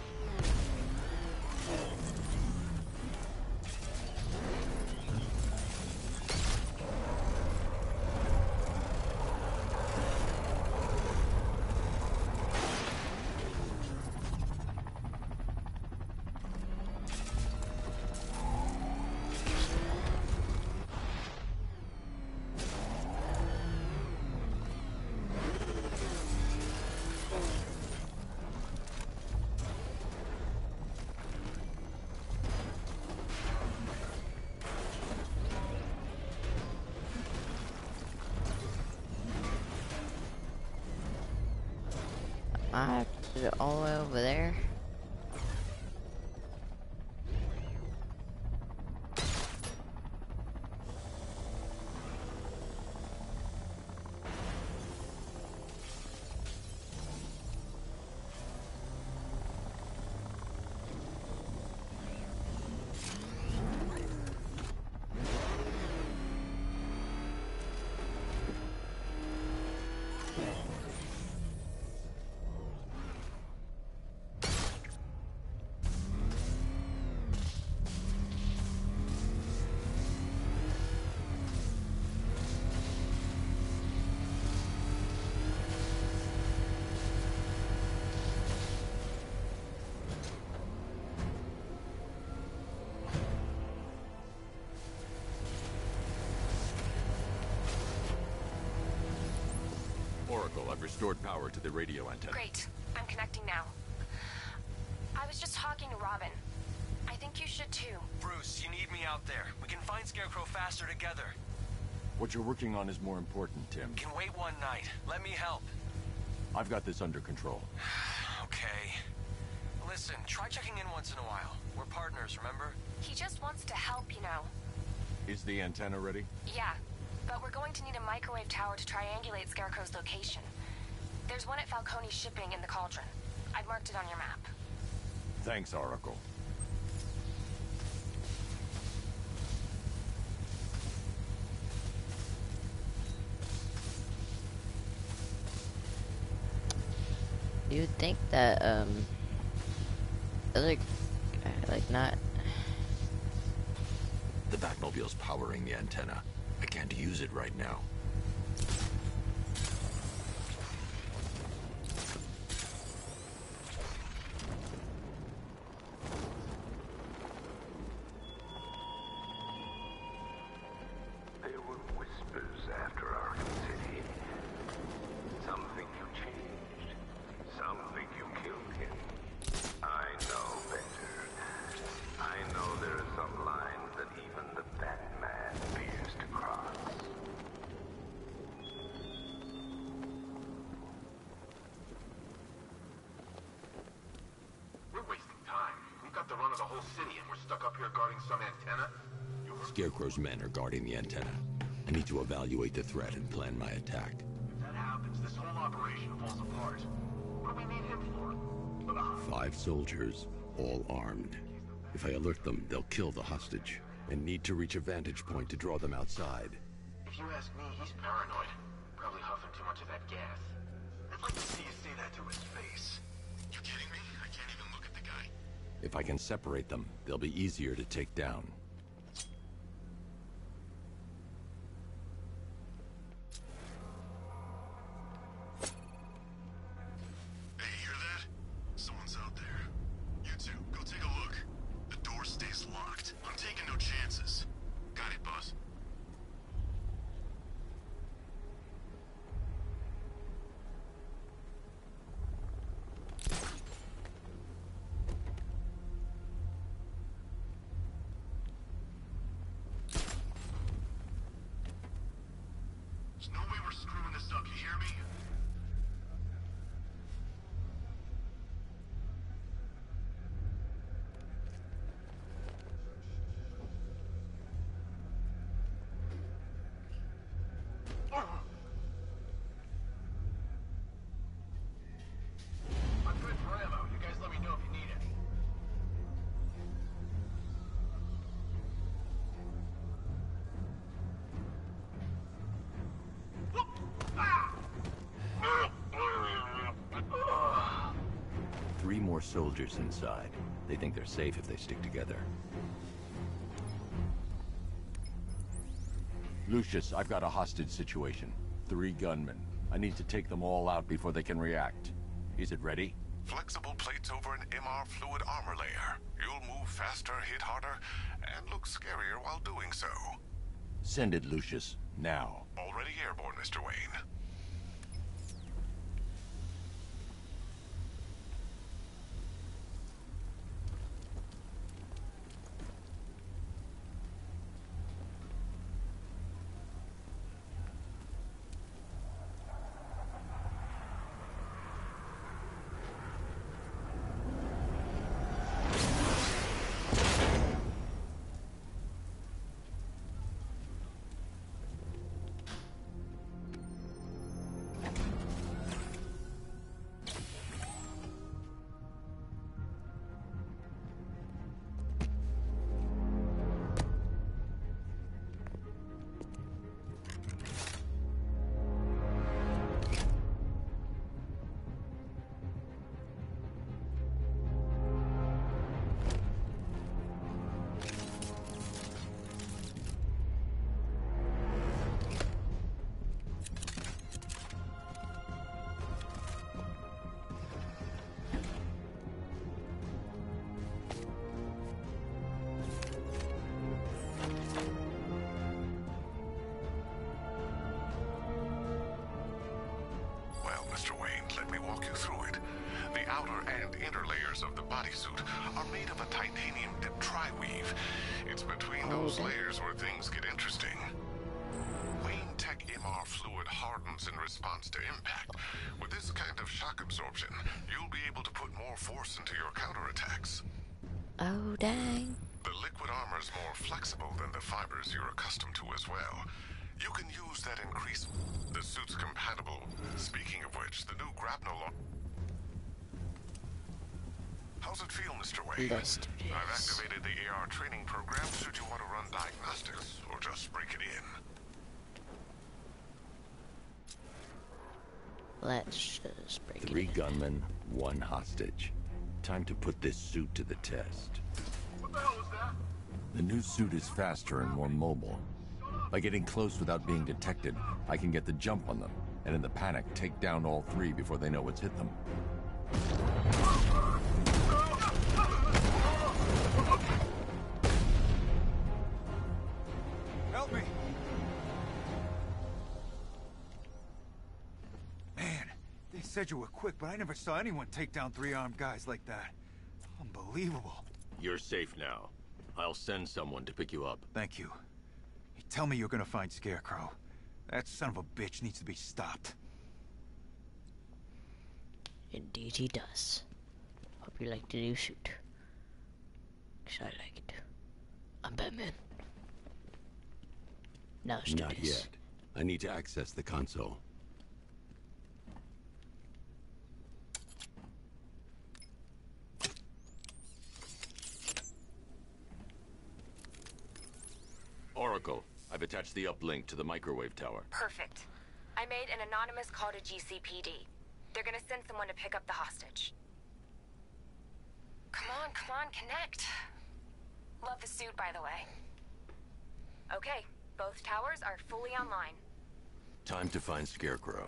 I have to put it all the way over there. Oracle, I've restored power to the radio antenna. Great. I'm connecting now. I was just talking to Robin. I think you should too. Bruce, you need me out there. We can find Scarecrow faster together. What you're working on is more important, Tim. Can wait one night. Let me help. I've got this under control. Okay. Listen, try checking in once in a while. We're partners, remember? He just wants to help, you know. Is the antenna ready? Yeah, but we're going to need a microwave tower to triangulate Scarecrow's location. There's one at Falcone's shipping in the Cauldron. I've marked it on your map. Thanks, Oracle. You'd think that, other, like, not... The Batmobile's powering the antenna. I can't use it right now. Scarecrow's men are guarding the antenna. I need to evaluate the threat and plan my attack. If that happens, this whole operation falls apart. What do we need him for? 5 soldiers, all armed. If I alert them, they'll kill the hostage, and need to reach a vantage point to draw them outside. If you ask me, he's paranoid. Probably huffing too much of that gas. I'd like to see you say that to his face. You kidding me? I can't even look at the guy. If I can separate them, they'll be easier to take down. Hey, you hear that? Someone's out there. You two, go take a look. The door stays locked. I'm taking no chances. Got it, boss. There's no way we're screwing this up, you hear me? I'm good for ammo. You guys let me know if you need any. Three more soldiers inside. They think they're safe if they stick together. Lucius, I've got a hostage situation. 3 gunmen. I need to take them all out before they can react. Is it ready? Flexible plates over an MR fluid armor layer. You'll move faster, hit harder, and look scarier while doing so. Send it, Lucius. Now. Already airborne, Mr. Wayne. Well, Mr. Wayne, let me walk you through it. The outer and inner layers of the bodysuit are made of a titanium-dipped tri-weave. It's between those layers where things get interesting. Wayne Tech MR fluid hardens in response to impact. With this kind of shock absorption, you'll be able to put more force into your counterattacks. Oh, dang. The liquid armor is more flexible than the fibers you're accustomed to as well. You can use that increase. The suit's compatible. Speaking of which, the new grapnel. How's it feel, Mr. Wayne? I've activated the AR training program should you want to run diagnostics or just break it in. Let's just break 3 gunmen, 1 hostage. Time to put this suit to the test. What the hell was that? The new suit is faster and more mobile. By getting close without being detected, I can get the jump on them, and in the panic, take down all 3 before they know what's hit them. Help me! Man, they said you were quick, but I never saw anyone take down 3 armed guys like that. Unbelievable. You're safe now. I'll send someone to pick you up. Thank you. Tell me you're gonna find Scarecrow. That son of a bitch needs to be stopped. Indeed he does. Hope you like the new suit. 'Cause I like it. I'm Batman. No, Not yet. I need to access the console. Oracle, I've attached the uplink to the microwave tower. Perfect. I made an anonymous call to GCPD. They're gonna send someone to pick up the hostage. Come on, connect. Love the suit, by the way. Okay, both towers are fully online. Time to find Scarecrow.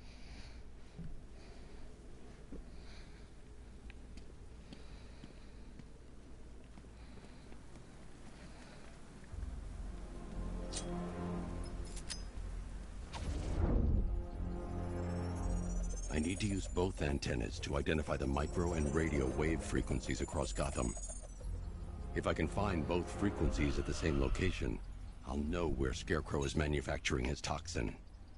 I need to use both antennas to identify the micro and radio wave frequencies across Gotham. If I can find both frequencies at the same location, I'll know where Scarecrow is manufacturing his toxin.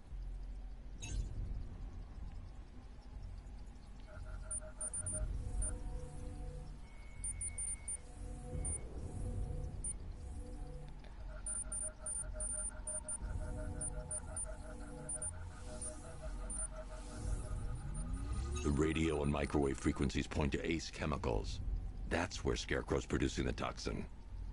The radio and microwave frequencies point to Ace Chemicals. That's where Scarecrow's producing the toxin.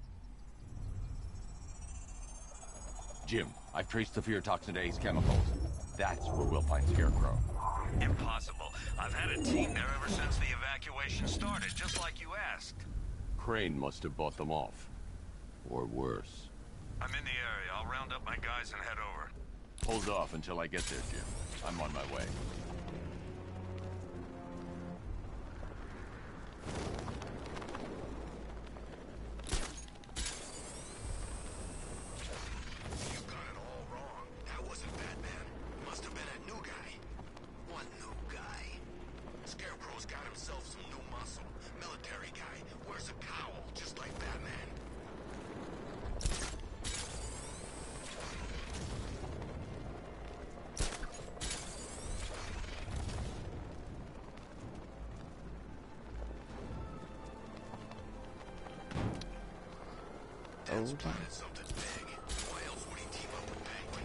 Jim, I've traced the fear toxin to Ace Chemicals. That's where we'll find Scarecrow. Impossible. I've had a team there ever since the evacuation started, just like you asked. Crane must have bought them off. Or worse. I'm in the area. I'll round up my guys and head over. Hold off until I get there, Jim. I'm on my way. Something big. Why else would he team up with Penguin?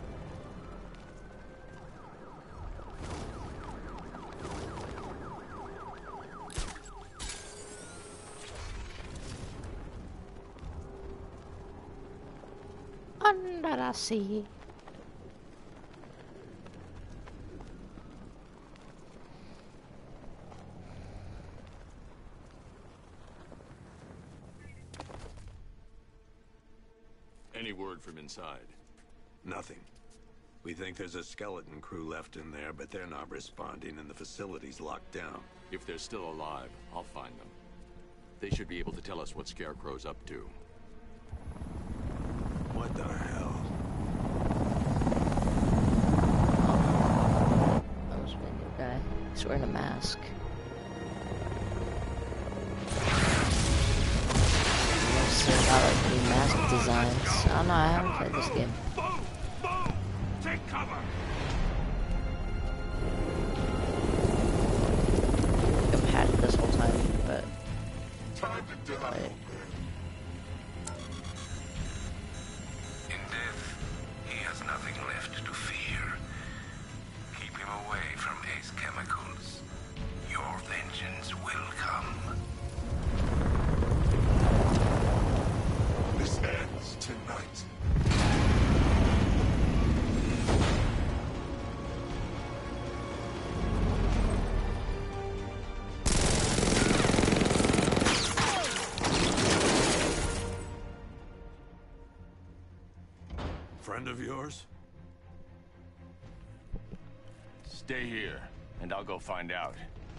Under the sea. Any word from inside? Nothing. We think there's a skeleton crew left in there, but they're not responding and the facility's locked down. If they're still alive, I'll find them. They should be able to tell us what Scarecrow's up to. What the hell? That was a new guy. He's wearing a mask. About new mask designs. I don't know, I haven't played this game. Take cover! I've had it this whole time, but... In death, he has nothing left to fear. Keep him away from Ace Chemicals. Your vengeance will come. This ends tonight. Friend of yours? Stay here, and I'll go find out.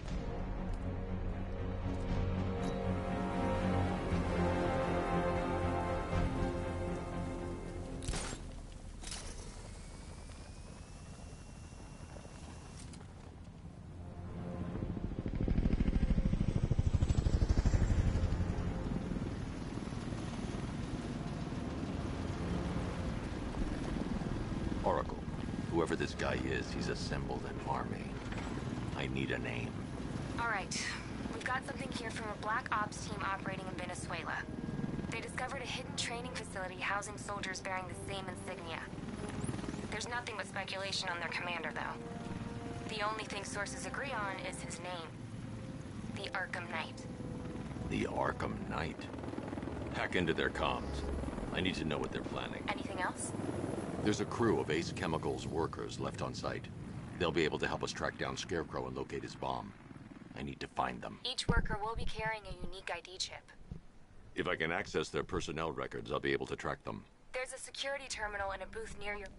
Oracle, whoever this guy is, he's assembled an army. I need a name. All right. We've got something here from a Black Ops team operating in Venezuela. They discovered a hidden training facility housing soldiers bearing the same insignia. There's nothing but speculation on their commander, though. The only thing sources agree on is his name. The Arkham Knight. The Arkham Knight? Hack into their comms. I need to know what they're planning. Anything else? There's a crew of Ace Chemicals workers left on site. They'll be able to help us track down Scarecrow and locate his bomb. I need to find them. Each worker will be carrying a unique ID chip. If I can access their personnel records, I'll be able to track them. There's a security terminal in a booth near your...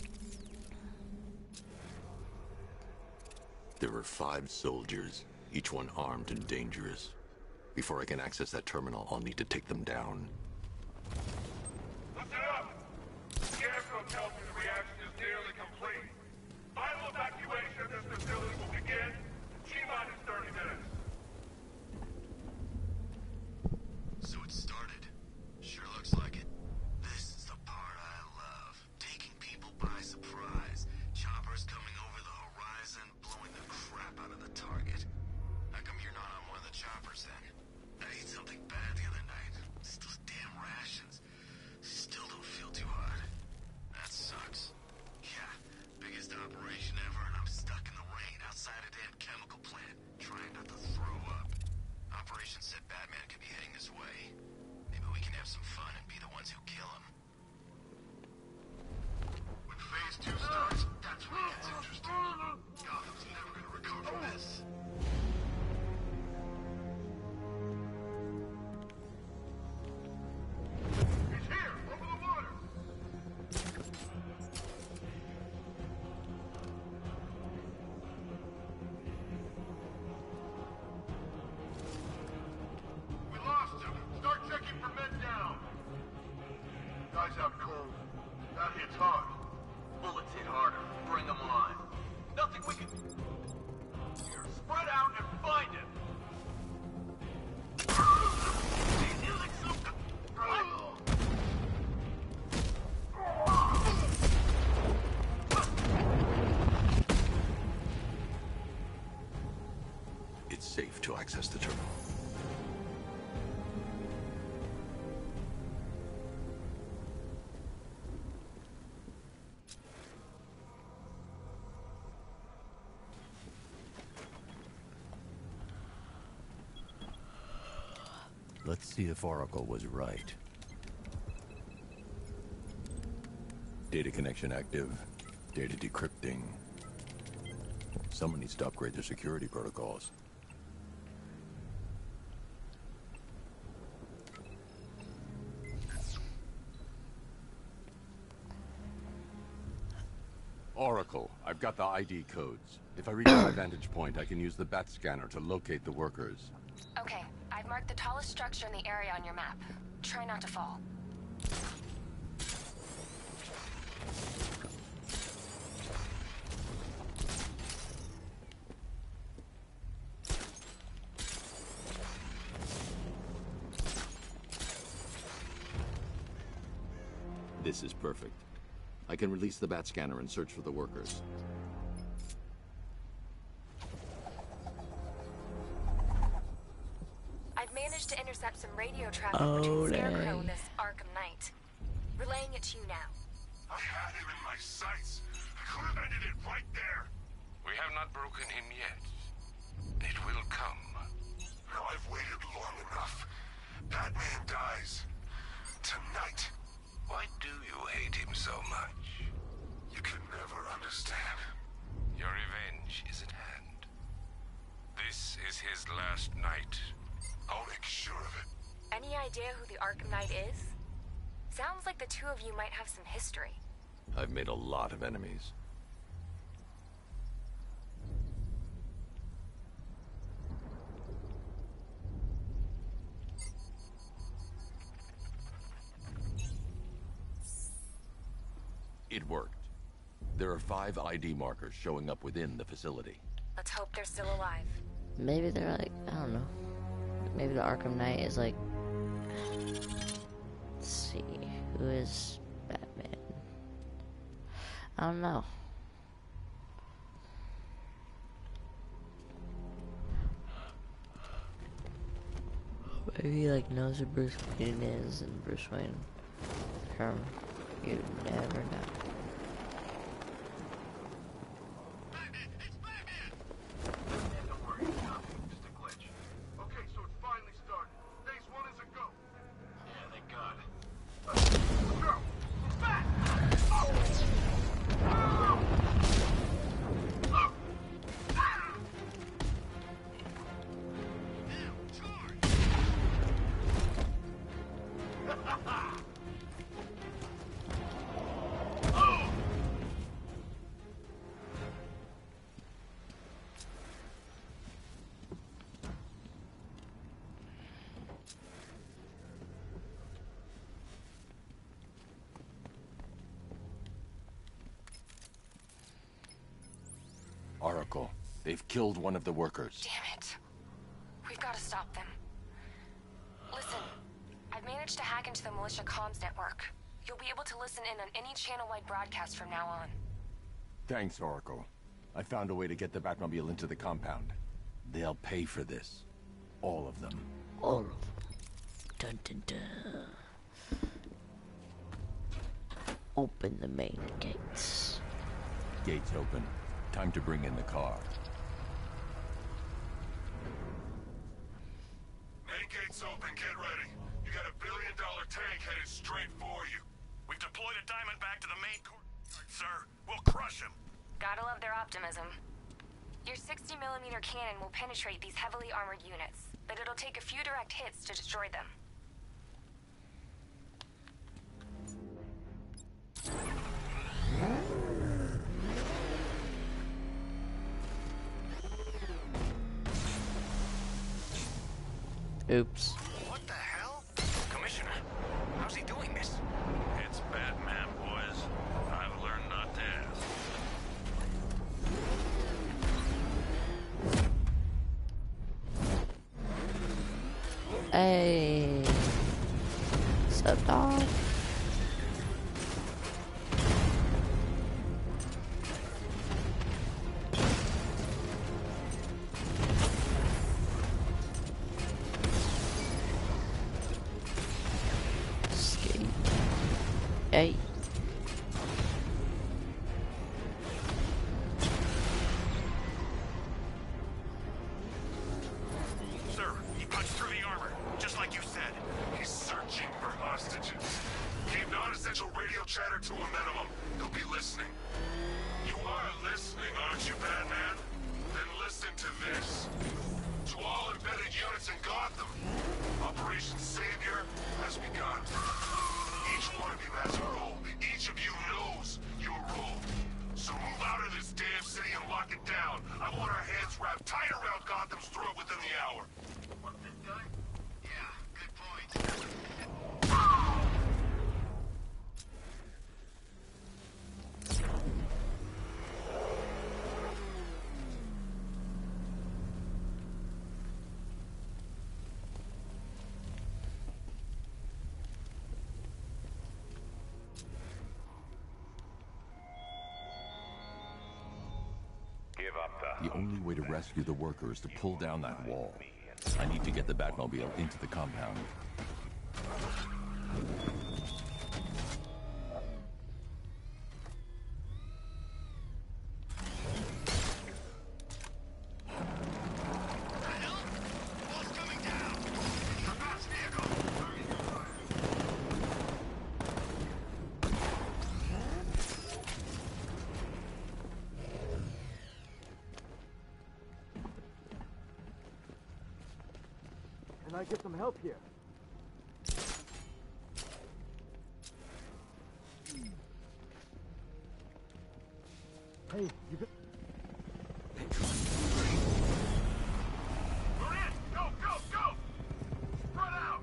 There are 5 soldiers, each one armed and dangerous. Before I can access that terminal, I'll need to take them down. Listen up! Scarecrow tells me the reaction is nearly complete. Final evacuation of this facility will begin in T-minus 30 minutes. So it started. Sure looks like it. This is the part I love. Taking people by surprise. Choppers coming over the horizon, blowing the crap out of the target. How come you're not on one of the choppers then? I ate something bad the other night. Still damn rations. Still don't feel too hot. That sucks. Yeah, biggest operation ever, and I'm stuck in the rain outside a damn chemical plant, trying not to throw up. Operation said Batman could be heading this way. Maybe we can have some fun and be the ones who kill him. When Phase 2 starts, that's when it gets interesting. Gotham's never gonna recover from this. He's here, over the water. We lost him. Start checking for men down. Guy's out cold. That hits hard. Bullets hit harder. Bring them on. Nothing we can... Here, spread out and find him. It's safe to access the terminal. Let's see if Oracle was right. Data connection active. Data decrypting. Someone needs to upgrade their security protocols. Oracle, I've got the ID codes. If I reach my vantage point, I can use the bat scanner to locate the workers. Okay, I've marked the tallest structure in the area on your map. Try not to fall. This is perfect. I can release the bat scanner and search for the workers. I've managed to intercept some radio traffic between Scarecrow and this Arkham Knight. Relaying it to you now. I had him in my sights. I could have ended it right there. We have not broken him yet. It will come. Now I've waited long enough. Batman dies. Tonight. Why do you hate him so much? You can never understand. Your revenge is at hand. This is his last night. I'll make sure of it. Any idea who the Arkham Knight is? Sounds like the two of you might have some history. I've made a lot of enemies. It worked. There are 5 ID markers showing up within the facility. Let's hope they're still alive. Maybe they're like, I don't know. Maybe the Arkham Knight is like... Let's see. Who is Batman? I don't know. Maybe he like knows who Bruce Wayne is and Bruce Wayne. You never know. Oracle, they've killed one of the workers. Damn it. We've got to stop them. Listen, I've managed to hack into the militia comms network. You'll be able to listen in on any channel-wide broadcast from now on. Thanks, Oracle. I found a way to get the Batmobile into the compound. They'll pay for this. All of them. All of them. Dun dun dun. Open the main gates. Gates open. Time to bring in the car. Main gates open, get ready. You got $1 billion tank headed straight for you. We've deployed a Diamondback to the main courtyard, sir. We'll crush him. Gotta love their optimism. Your 60mm cannon will penetrate these heavily armored units, but it'll take a few direct hits to destroy them. Oops. What the hell? Commissioner, how's he doing this? It's Batman, boys. I've learned not to ask. Hey. What's up, dog? Hey. Sir, he punched through the armor, just like you said. He's searching for hostages. Keep non-essential radio chatter to a minimum. He'll be listening. You are listening, aren't you, Batman? Then listen to this. To all embedded units in Gotham, Operation Savior has begun. Each one of you has a role. Each of you knows your role. So move out of this damn city and lock it down. I want our hands wrapped tight around Gotham's throat within the hour. What's this guy? Yeah, good point. The only way to rescue the workers is to pull down that wall. I need to get the Batmobile into the compound. Can I get some help here? Hey, you could... We're in! Go, go, go! Spread out!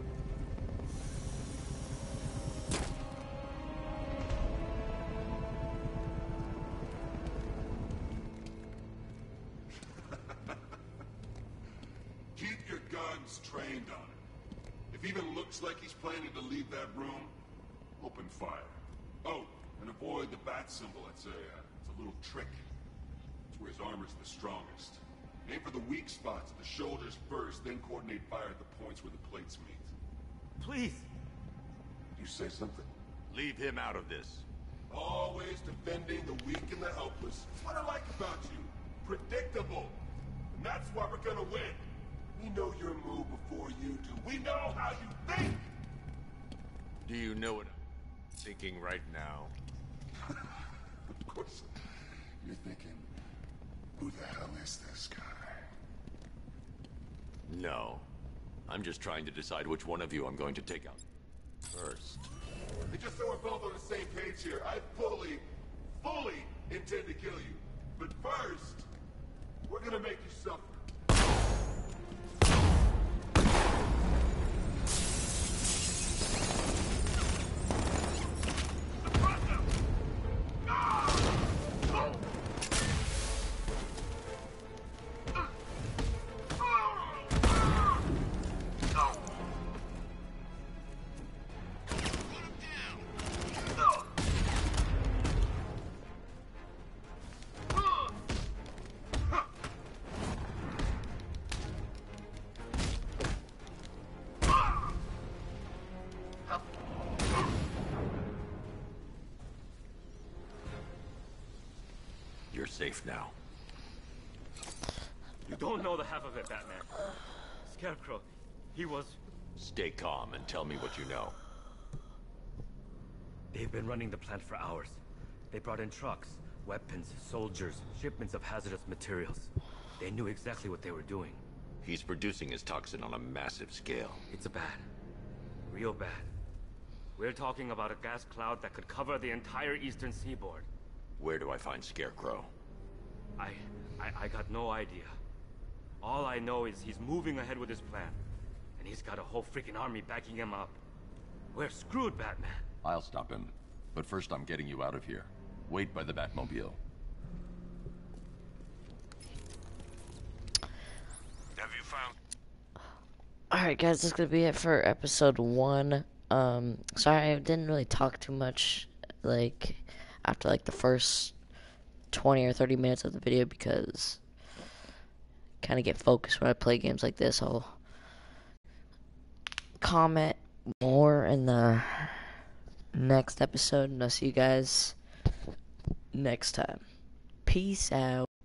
Keep your guns trained on him. If he even looks like he's planning to leave that room, open fire. Oh, and avoid the bat symbol. It's a little trick. It's where his armor's the strongest. Aim for the weak spots at the shoulders first, then coordinate fire at the points where the plates meet. Please. You say something? Leave him out of this. Always defending the weak and the helpless. That's what I like about you. Predictable. And that's why we're gonna win. We know your move before you do. We know how you think! Do you know what I'm thinking right now? Of course. You're thinking, who the hell is this guy? No. I'm just trying to decide which one of you I'm going to take out first. And just so we're both on the same page here, I fully intend to kill you. But first, we're gonna make you suffer. You're safe now. You don't know the half of it, Batman. Scarecrow, he was... Stay calm and tell me what you know. They've been running the plant for hours. They brought in trucks, weapons, soldiers, shipments of hazardous materials. They knew exactly what they were doing. He's producing his toxin on a massive scale. It's bad. Real bad. We're talking about a gas cloud that could cover the entire eastern seaboard. Where do I find Scarecrow? I got no idea. All I know is he's moving ahead with his plan. And he's got a whole freaking army backing him up. We're screwed, Batman. I'll stop him. But first I'm getting you out of here. Wait by the Batmobile. Have you found... Alright guys, that's gonna be it for episode 1. Sorry I didn't really talk too much, like, after like the first 20 or 30 minutes of the video, because I kind of get focused when I play games like this. I'll comment more in the next episode, and I'll see you guys next time. Peace out.